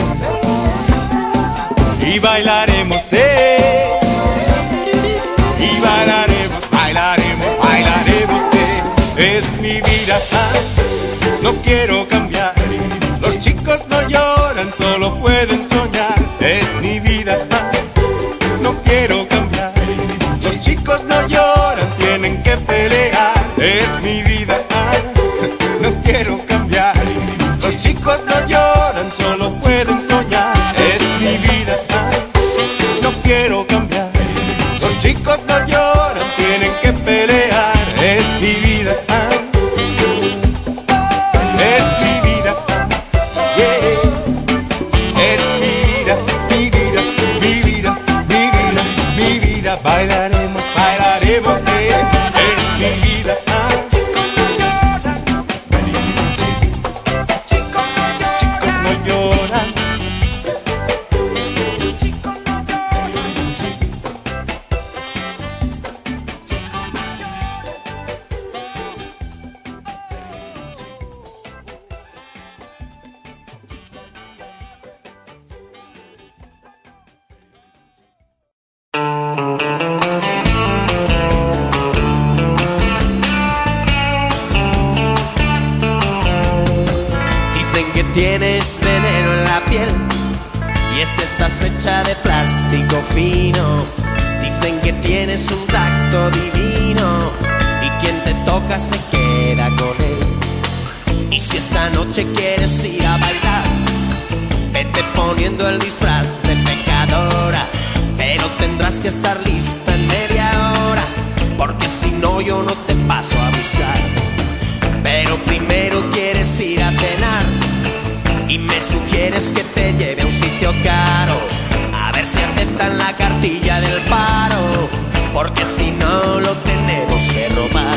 y bailaremos, eh, y bailaremos, bailaremos, bailaremos, eh. Es mi vida, no quiero cambiar. Los chicos no lloran, solo pueden soñar. Es mi vida, no quiero cambiar. Los chicos no lloran, tienen que pelear. Es mi vida, no quiero cambiar. Los chicos no lloran, solo pueden soñar. Es mi vida, no quiero cambiar. Los chicos no lloran, tienen que pelear. Es mi vida, es mi vida, yeah. Es mi vida, mi vida, mi vida, mi vida, mi vida. Bailaremos, bailaremos, eh. Es mi vida, los chicos no lloran. Dicen que tienes veneno en la piel y es que estás hecha de plástico fino. Dicen que tienes un tacto divino y quien te toca se queda con él. Y si esta noche quieres ir a bailar, vete poniendo el disfraz de pecadora, pero tendrás que estar lista en media hora, porque si no yo no te paso a buscar. Pero primero quieres ir a cenar y me sugieres que te lleve a un sitio caro, a ver si aceptan la cartilla del paro, porque si no lo tenemos que robar.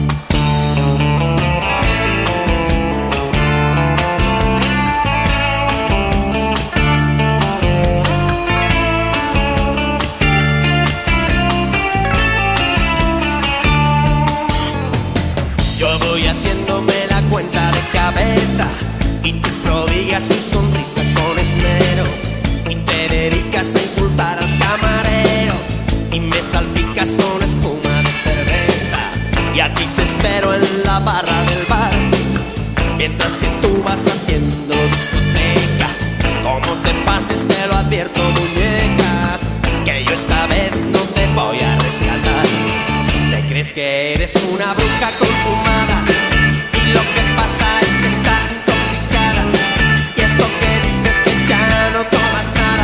Yo voy haciéndome la cuenta de cabeza y tú prodigas tu sonrisa con esmero y te dedicas a insultar al camarero y me salpicas con espuma de cerveza. Y aquí te espero en la barra del bar, mientras que tú vas haciendo discoteca. Como te pases te lo advierto, muñeca, que yo esta vez no te voy a rescatar. Te crees que eres una bruja consumada y lo que pasa es que estás intoxicada. Y eso que dices que ya no tomas nada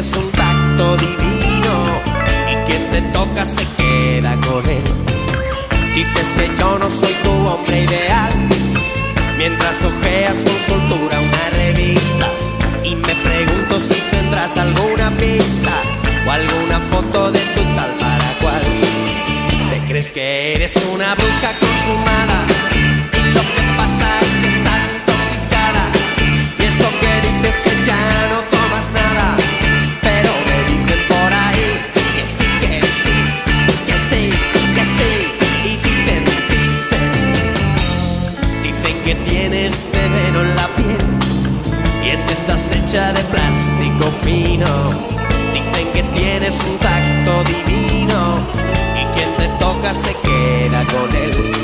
tienes un tacto divino y quien te toca se queda con él. Dices que yo no soy tu hombre ideal, mientras hojeas con soltura una revista, y me pregunto si tendrás alguna pista o alguna foto de tu tal para cual. Te crees que eres una bruja consumada y lo que pasa es que estás intoxicada, y eso que dices que ya no tomas nada, pero me dicen por ahí que sí, que sí, que sí, que sí, y dicen, dicen, dicen que tienes veneno en la piel, y es que estás hecha de plástico fino. Dicen que tienes un tacto divino y quien te toca se queda con él.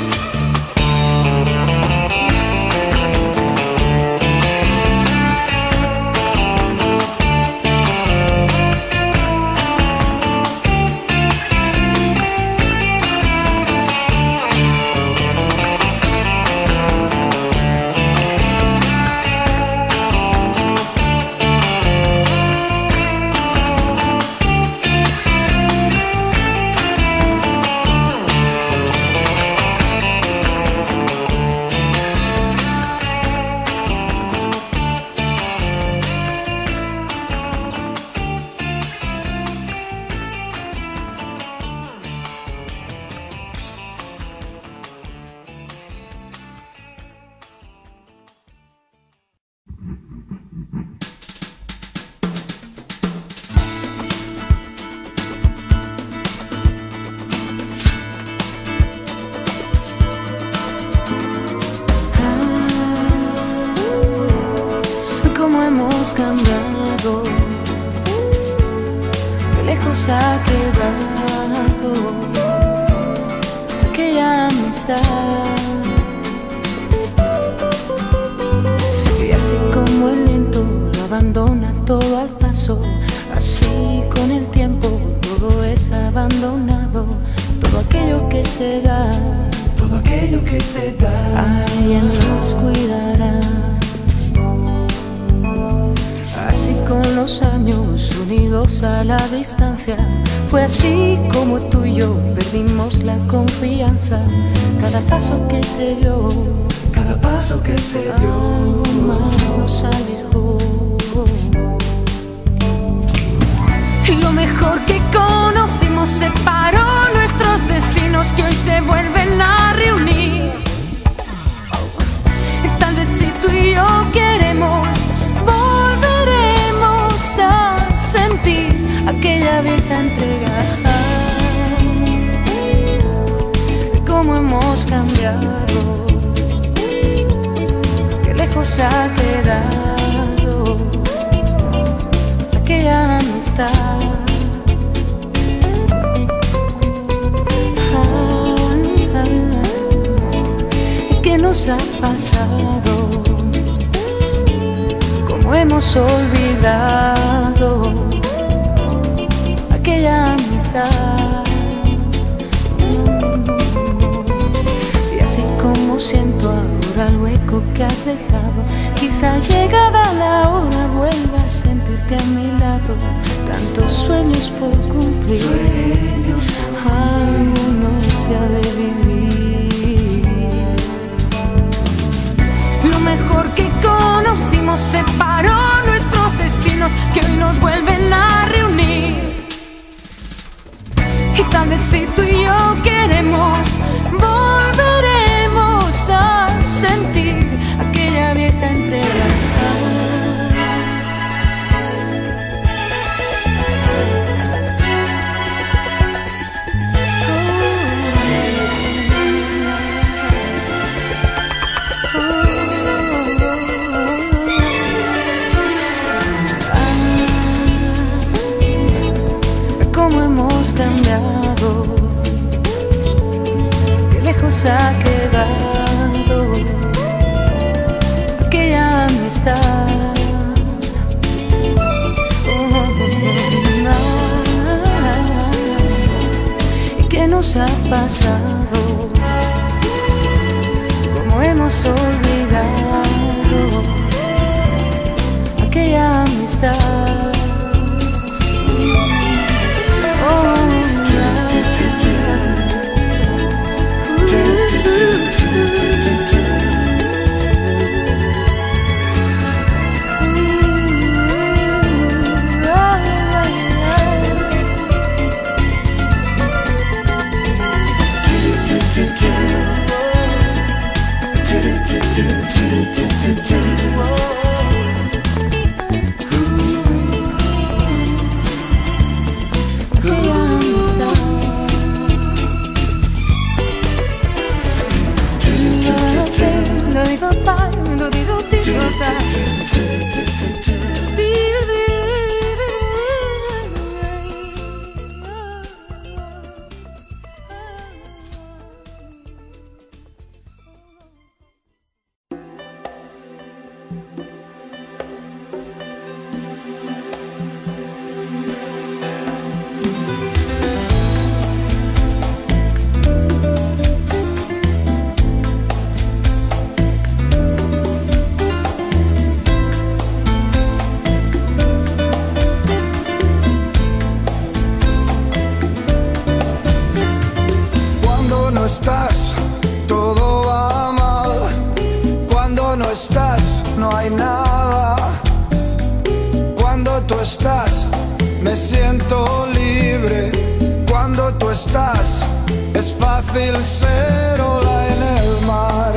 Cambiado, que lejos ha quedado aquella amistad, y así como el viento lo abandona todo al paso, así con el tiempo todo es abandonado, todo aquello que se da, todo aquello que se da, alguien nos cuidará. Así con los años unidos a la distancia, fue así como tú y yo perdimos la confianza. Cada paso que se dio, cada paso que se dio, algo más nos alejó. Y lo mejor que conocimos separó nuestros destinos que hoy se vuelven a reunir. Tal vez si tú y yo queremos, a sentir aquella vieja entrega, cómo hemos cambiado, qué lejos ha quedado aquella amistad. Ah, ah, ¿qué nos ha pasado? Hemos olvidado aquella amistad. Y así como siento ahora el hueco que has dejado, quizá llegada la hora vuelva a sentirte a mi lado. Tantos sueños por cumplir, algunos se ha de vivir. Lo mejor que conocimos separó nuestros destinos que hoy nos vuelven a reunir. Y tal vez si tú y yo queremos, volveremos a sentir aquella vieja entrega. Cambiado, que lejos ha quedado aquella amistad. Oh, ¿y qué nos ha pasado? ¿Cómo hemos olvidado aquella amistad? tú estás, me siento libre. Cuando tú estás, es fácil ser ola en el mar.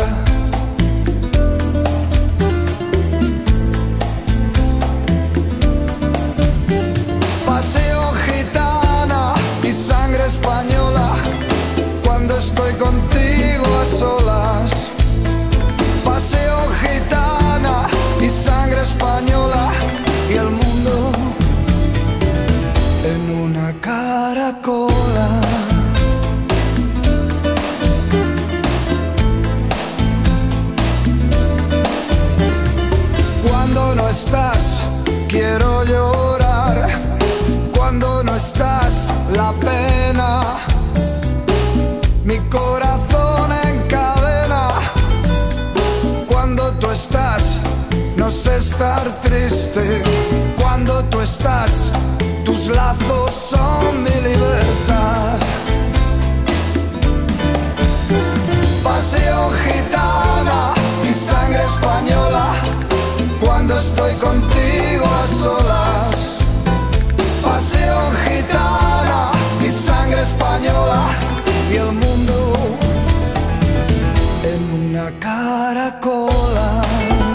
Paseo gitana y sangre española, cuando estoy contigo a solas. Paseo gitana y sangre española, y el mundo en una caracola. Cuando no estás, quiero llorar. Cuando no estás, la pena mi corazón encadena. Cuando tú estás, no sé estar triste. Cuando tú estás, tus lazos son mi libertad. Paseo gitana y sangre española, cuando estoy contigo a solas. Paseo gitana y sangre española, y el mundo en una caracola.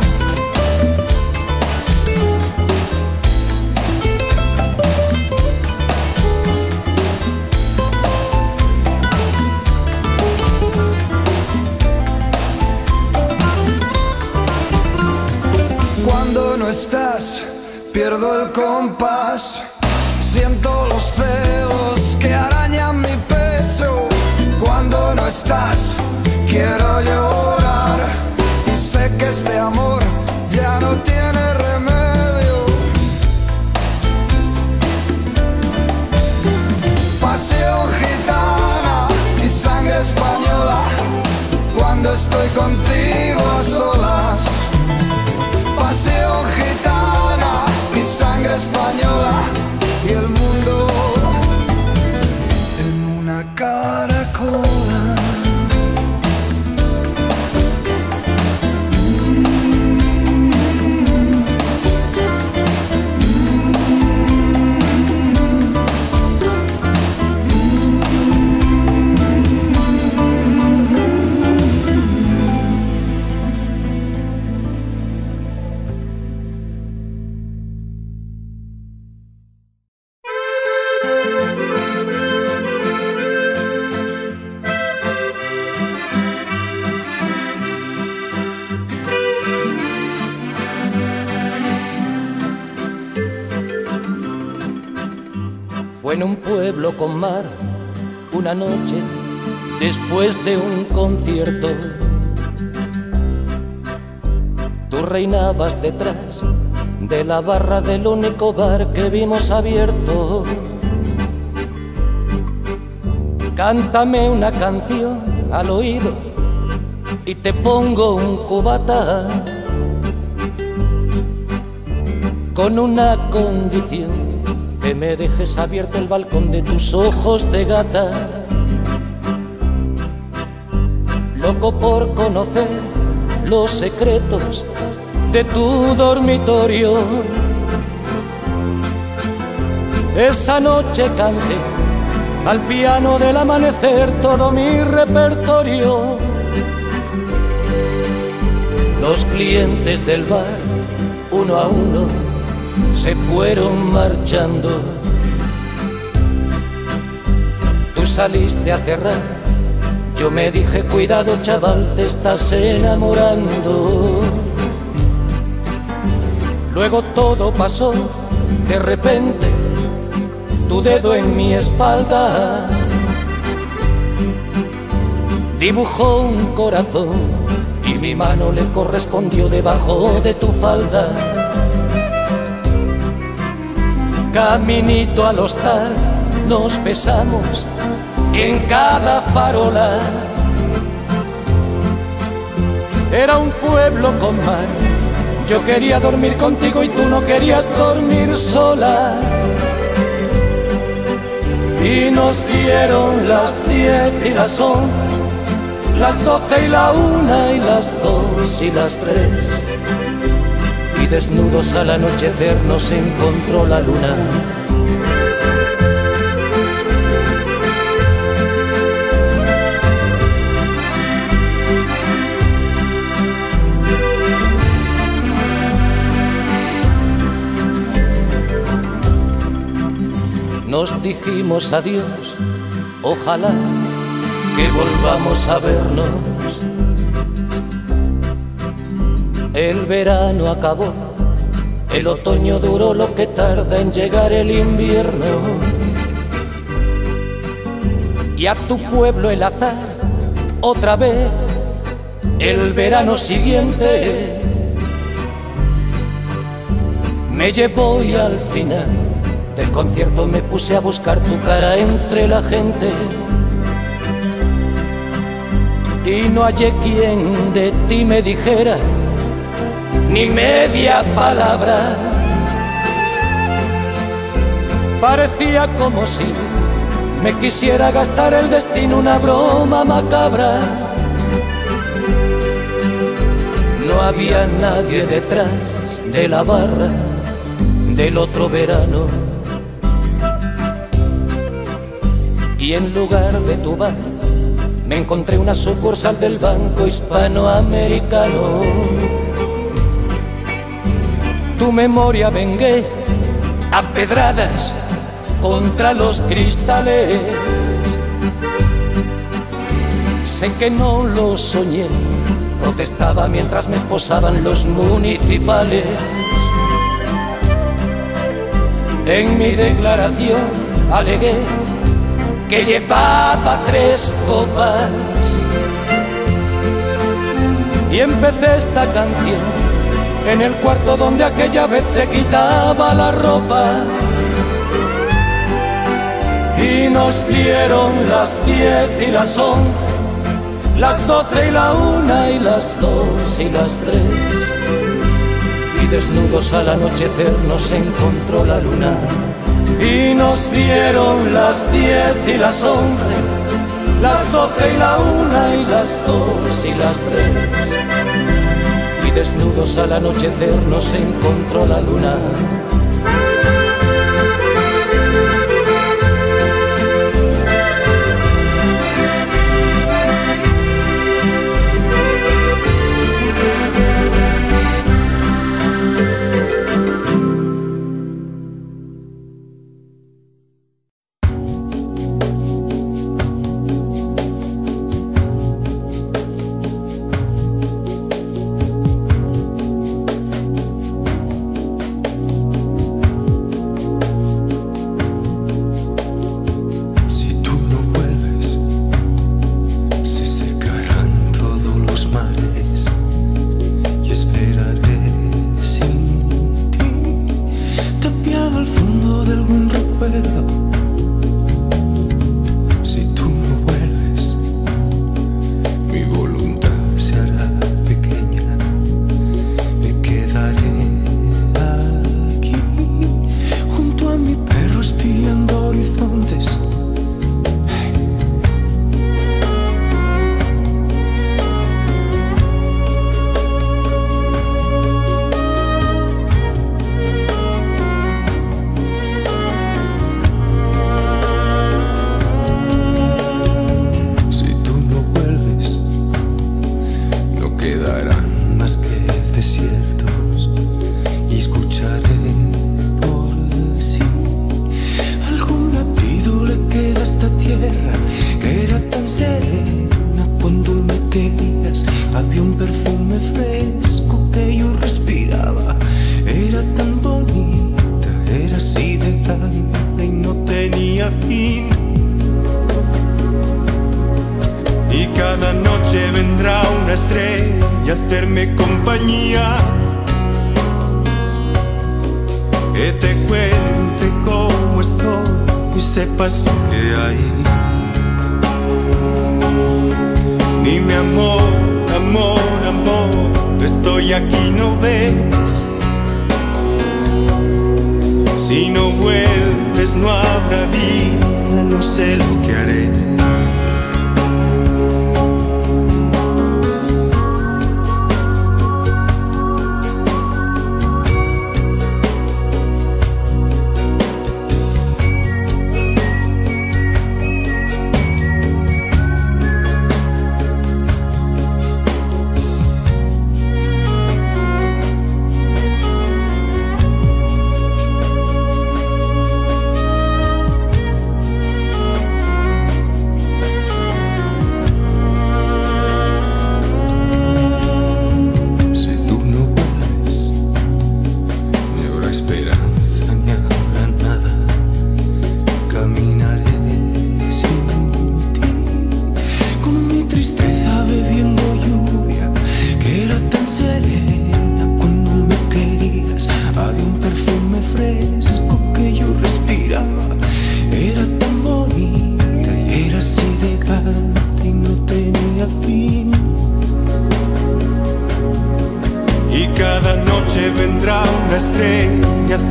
Cuando no estás, pierdo el compás. Siento los celos que arañan mi pecho. Cuando no estás, quiero llorar. Y sé que este amor ya no tiene remedio. Paseo gitana y sangre española, cuando estoy contigo a solas. Paseo gitana y sangre española, y el mundo en una caracola. Fue en un pueblo con mar, una noche después de un concierto. Tú reinabas detrás de la barra del único bar que vimos abierto. Cántame una canción al oído y te pongo un cubata, con una condición: que me dejes abierto el balcón de tus ojos de gata. Loco por conocer los secretos de tu dormitorio. Esa noche canté al piano del amanecer todo mi repertorio. Los clientes del bar, uno a uno, se fueron marchando. Tú saliste a cerrar, yo me dije: cuidado chaval, te estás enamorando. Luego todo pasó, de repente, tu dedo en mi espalda dibujó un corazón y mi mano le correspondió debajo de tu falda. Caminito al hostal nos besamos en cada farola. Era un pueblo con mar, yo quería dormir contigo y tú no querías dormir sola. Y nos dieron las diez y las once, las doce y la una y las dos y las tres. Y y desnudos al anochecer nos encontró la luna. Nos dijimos adiós, ojalá que volvamos a vernos. El verano acabó, el otoño duró lo que tarda en llegar el invierno. Y a tu pueblo el azar, otra vez, el verano siguiente, me llevó y al final del concierto me puse a buscar tu cara entre la gente. Y no hallé quien de ti me dijera ni media palabra. Parecía como si me quisiera gastar el destino una broma macabra. No había nadie detrás de la barra del otro verano. Y en lugar de tu bar me encontré una sucursal del Banco Hispanoamericano. Tu memoria vengué a pedradas contra los cristales. Sé que no lo soñé, protestaba mientras me esposaban los municipales. En mi declaración alegué que llevaba tres copas y empecé esta canción en el cuarto donde aquella vez te quitaba la ropa. Y nos dieron las diez y las once, las doce y la una y las dos y las tres, y desnudos al anochecer nos encontró la luna. Y nos dieron las diez y las once, las doce y la una y las dos y las tres, y desnudos al anochecer nos encontró la luna.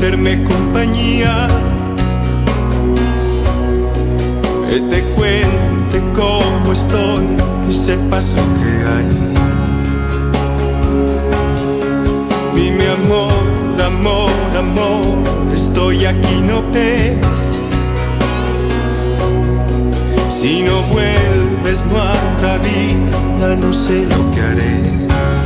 hacerme compañía, que te cuente cómo estoy y sepas lo que hay. Dime amor, amor, amor, estoy aquí, no ves. Si no vuelves no habrá vida, no sé lo que haré.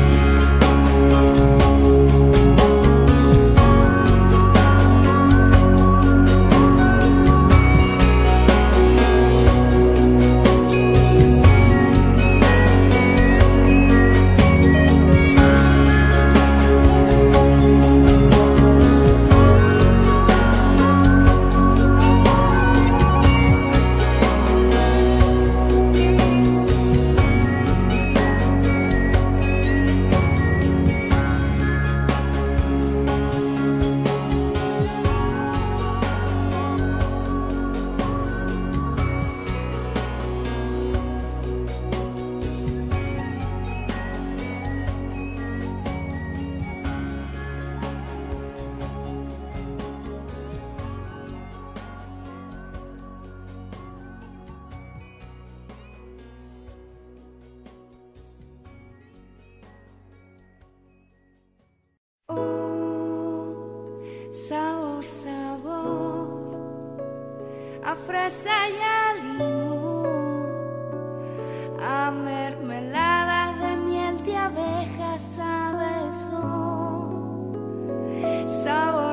Sabor, sabor, a fresa y a limón, a mermelada de miel de abeja, sabe son. Sabor,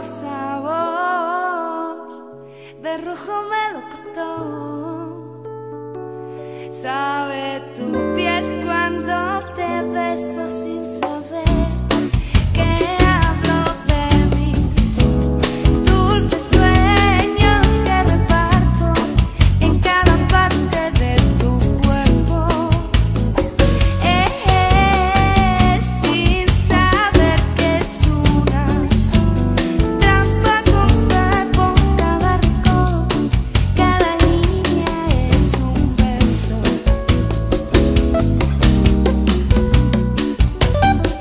sabor, de rojo melocotón, sabe tu piel cuando te beso sin saber que sueños que reparto en cada parte de tu cuerpo, eh, eh, sin saber que es una trampa con fuego, cada rincón, cada línea es un verso.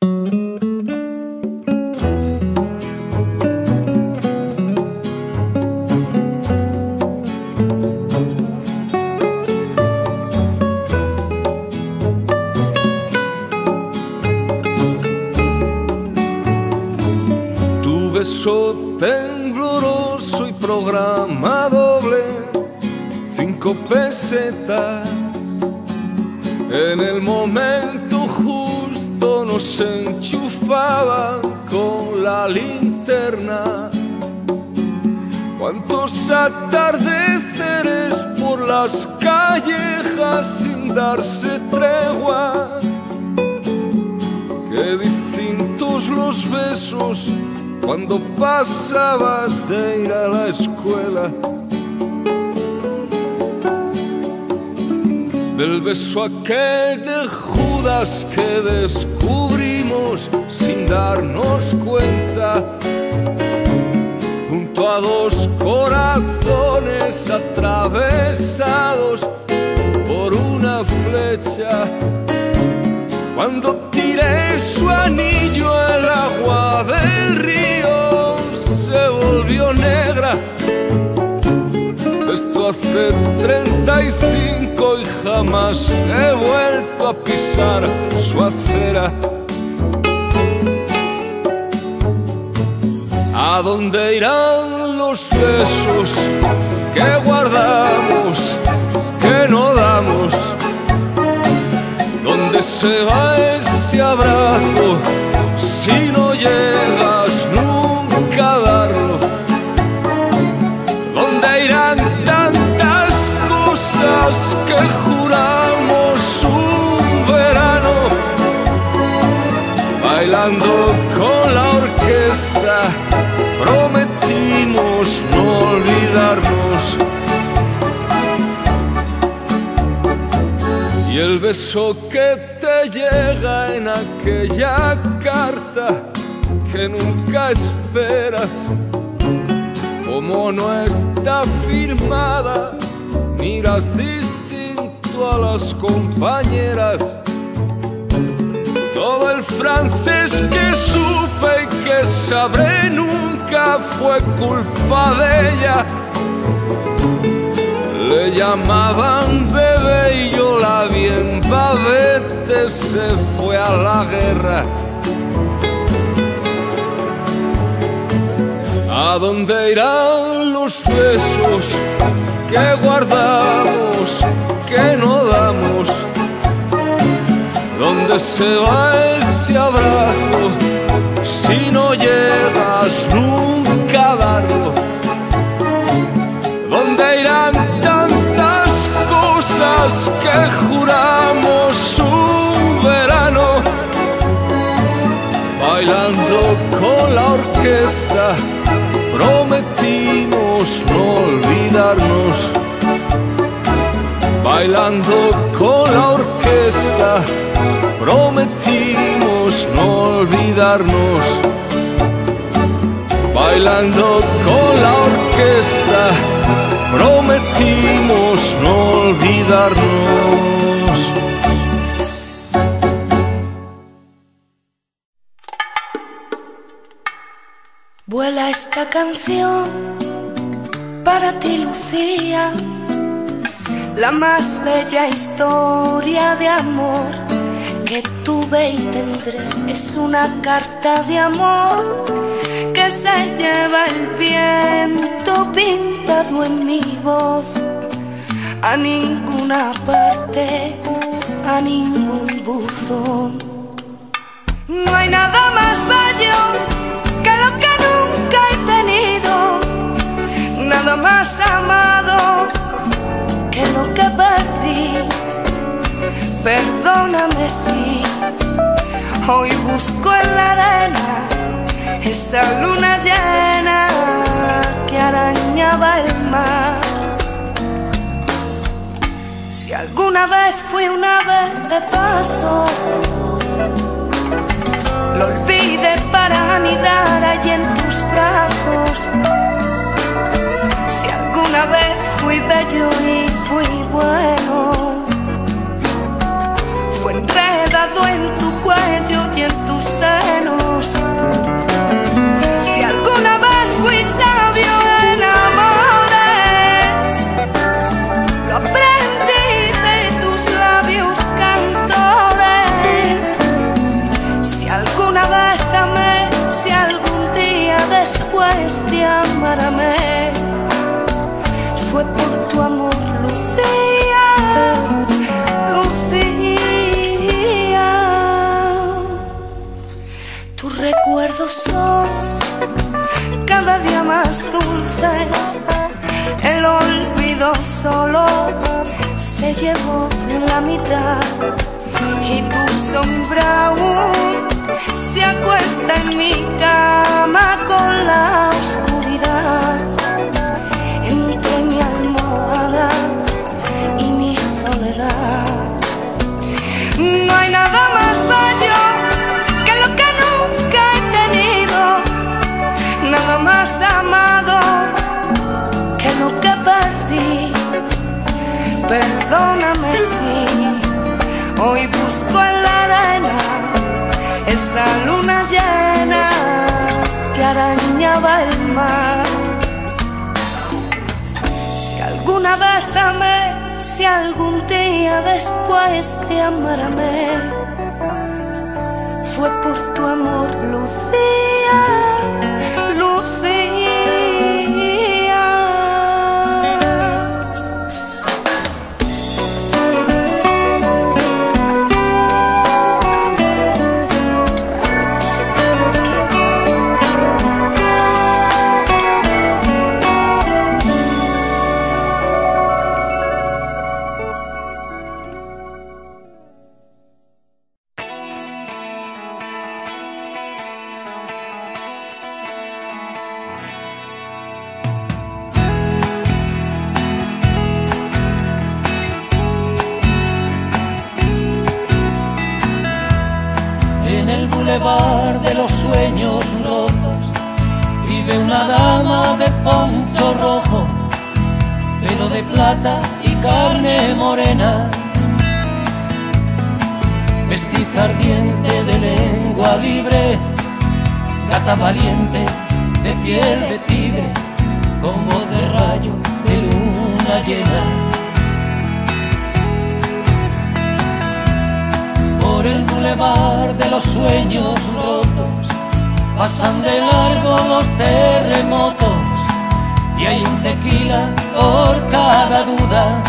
Beso tembloroso y programa doble, cinco pesetas. En el momento justo nos enchufaban con la linterna. Cuántos atardeceres por las callejas sin darse tregua. Qué distintos los besos cuando pasabas de ir a la escuela. Del beso aquel de Judas que descubrimos sin darnos cuenta, junto a dos corazones atravesados por una flecha. Cuando tiré su anillo, el agua del río se volvió negra. Esto hace treinta y cinco y jamás he vuelto a pisar su acera. ¿A dónde irán los besos que guardamos, que no damos? ¿Dónde se va ese abrazo si no llegas nunca a darlo? ¿Dónde irán tantas cosas que juramos un verano? Bailando con la orquesta prometimos no olvidarnos. Y el beso que te llega en aquella carta que nunca esperas, como no está firmada, miras distinto a las compañeras. Todo el francés que supe y que sabré nunca fue culpa de ella. Le llamaban bebé y yo la vi en Babete, se fue a la guerra. ¿A dónde irán los besos que guardamos, que no damos? ¿Dónde se va ese abrazo si no llegas nunca a darlo? ¿Dónde irán tantas cosas que juramos un verano? Bailando con la orquesta prometimos no olvidarnos. Bailando con la orquesta prometimos no olvidarnos. Bailando con la orquesta prometimos no olvidarnos. Vuela esta canción para ti, Lucía, la más bella historia de amor que tuve y tendré. Es una carta de amor que se lleva el viento pintado en mi voz. A ninguna parte, a ningún buzón. No hay nada más bello que lo que nunca he tenido, nada más amado que lo que perdí. Perdóname si hoy busco en la arena esa luna llena que arañaba el mar. Si alguna vez fui una vez de paso, lo olvidé para anidar allí en tus brazos. Si alguna vez fui bello y fui bueno, fue enredado en tu cuello y en tus solo se llevó la mitad y tu sombra aún se acuesta en mi cama con la oscuridad entre mi almohada y mi soledad. No hay nada más bello que lo que nunca he tenido, nada más amado que lo que perdí. Perdóname si hoy busco en la arena esa luna llena que arañaba el mar. Si alguna vez amé, si algún día después de amarme fue por tu amor, Lucía, Lucía. De los sueños rotos vive una dama de poncho rojo, pelo de plata y carne morena, mestiza ardiente de lengua libre, gata valiente de piel de tigre, con voz de rayo de luna llena. Por el bulevar de los sueños rotos pasan de largo los terremotos y hay un tequila por cada duda.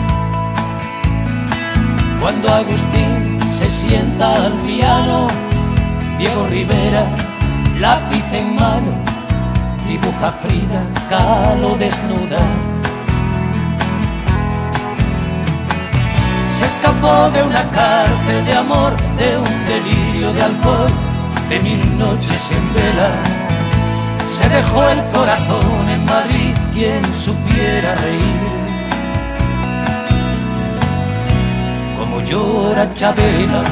Cuando Agustín se sienta al piano, Diego Rivera, lápiz en mano, dibuja a Frida Kahlo desnuda. Se escapó de una cárcel de amor, de un delirio de alcohol, de mil noches en vela. Se dejó el corazón en Madrid, quien supiera reír. Como llora Chabela.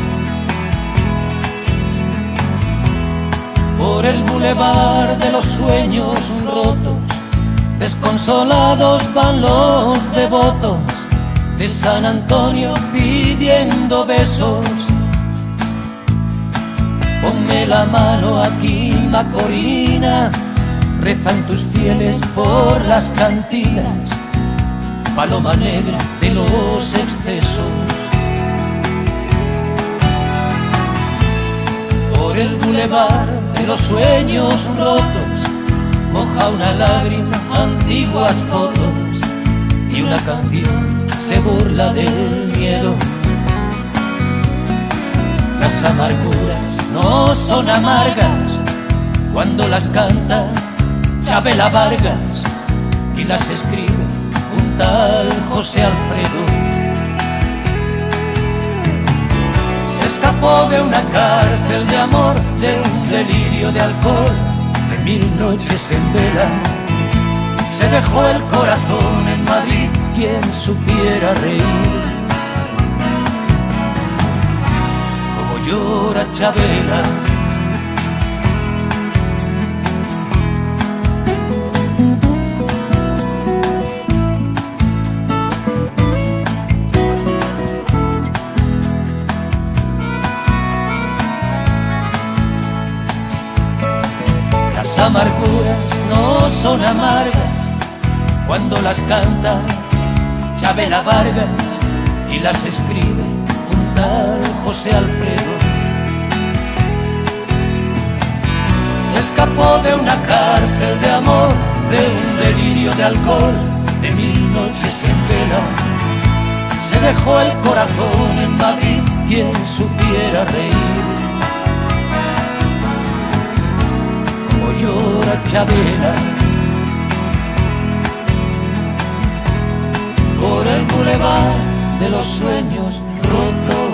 Por el bulevar de los sueños rotos, desconsolados van los devotos de San Antonio pidiendo besos. Ponme la mano aquí, Macorina, rezan tus fieles por las cantinas, paloma negra de los excesos. Por el bulevar de los sueños rotos moja una lágrima antiguas fotos y una canción se burla del miedo. Las amarguras no son amargas cuando las canta Chabela Vargas y las escribe un tal José Alfredo. Se escapó de una cárcel de amor, de un delirio de alcohol, de mil noches en vela. Se dejó el corazón en Madrid, quien supiera reír. Como llora Chabela. Las amarguras no son amargas cuando las canta Chabela Vargas y las escribe un tal José Alfredo. Se escapó de una cárcel de amor, de un delirio de alcohol, de mil noches en vela. Se dejó el corazón en Madrid, quien supiera reír. Como llora Chabela. por el bulevar de los sueños rotos.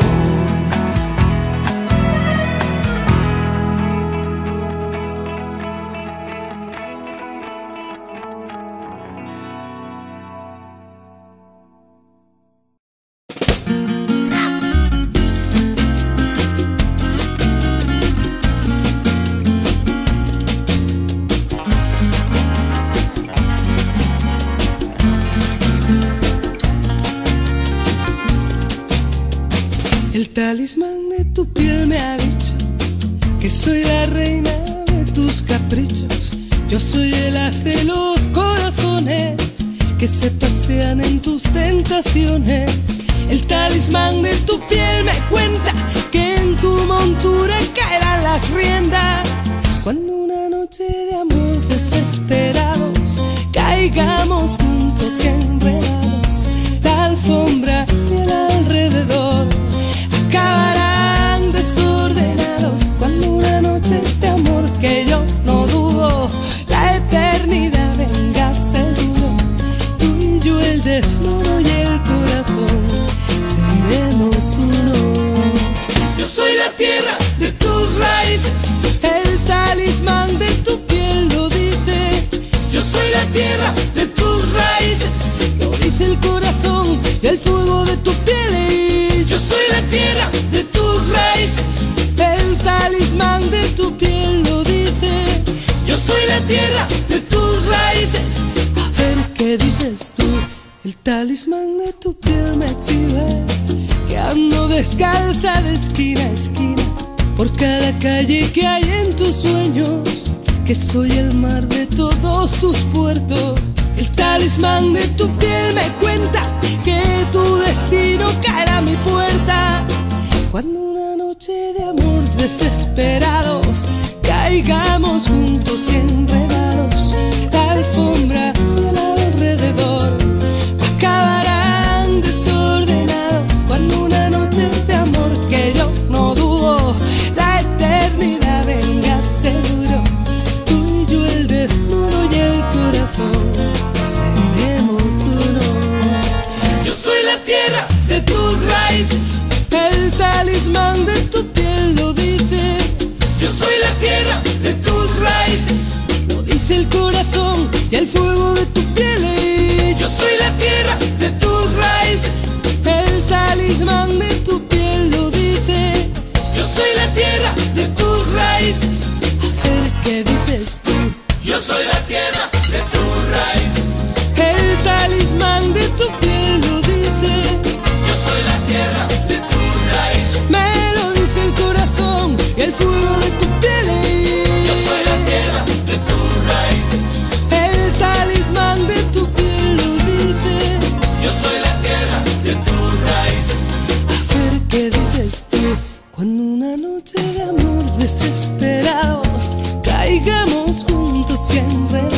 El talismán de tu piel me ha dicho que soy la reina de tus caprichos. Yo soy el as de los corazones que se pasean en tus tentaciones. El talismán de tu piel me cuenta que en tu montura caerán las riendas cuando una noche de amor desesperados caigamos juntos y enredados. La alfombra y el alrededor acabarán desordenados cuando una noche de amor que yo no dudo la eternidad venga seguro. Tú y yo el desnudo y el corazón seremos uno. Yo soy la tierra de tus raíces, el talismán de tu piel lo dice. Yo soy la tierra de tus raíces, lo dice el corazón y el fuego de tu piel. Yo soy la tierra de tus raíces, el talismán de tu piel lo dice. Yo soy la tierra de tus raíces. A ver qué dices tú. El talismán de tu piel me chiva que ando descalza de esquina a esquina por cada calle que hay en tus sueños, que soy el mar de todos tus puertos. El talismán de tu piel me cuenta que tu destino caerá a mi puerta cuando una noche de amor desesperados caigamos juntos y enredados. La alfombra y el alrededor acabarán desordenados cuando una noche de amor que yo no dudo la eternidad venga seguro. Tú y yo el desnudo y el corazón seremos uno. Yo soy la tierra de tus raíces, el talismán de tu piel lo dice. Yo soy la tierra de tus raíces, lo dice el corazón y el fuego de tu piel. Yo soy la tierra de tus raíces, el talismán de tu piel lo dice. Yo soy la tierra de tus raíces. A ver qué dices tú. Yo soy la tierra de tus raíces, el talismán de tu piel lo dice. Yo soy la tierra de tus raíces, me lo dice el corazón y el fuego de tu piel. Yo soy la tierra de tus raíces, el talismán de tu piel lo dice. Yo soy la tierra de tus raíces. A ver qué dices tú. Cuando una noche de amor desesperados caigamos juntos y enredados.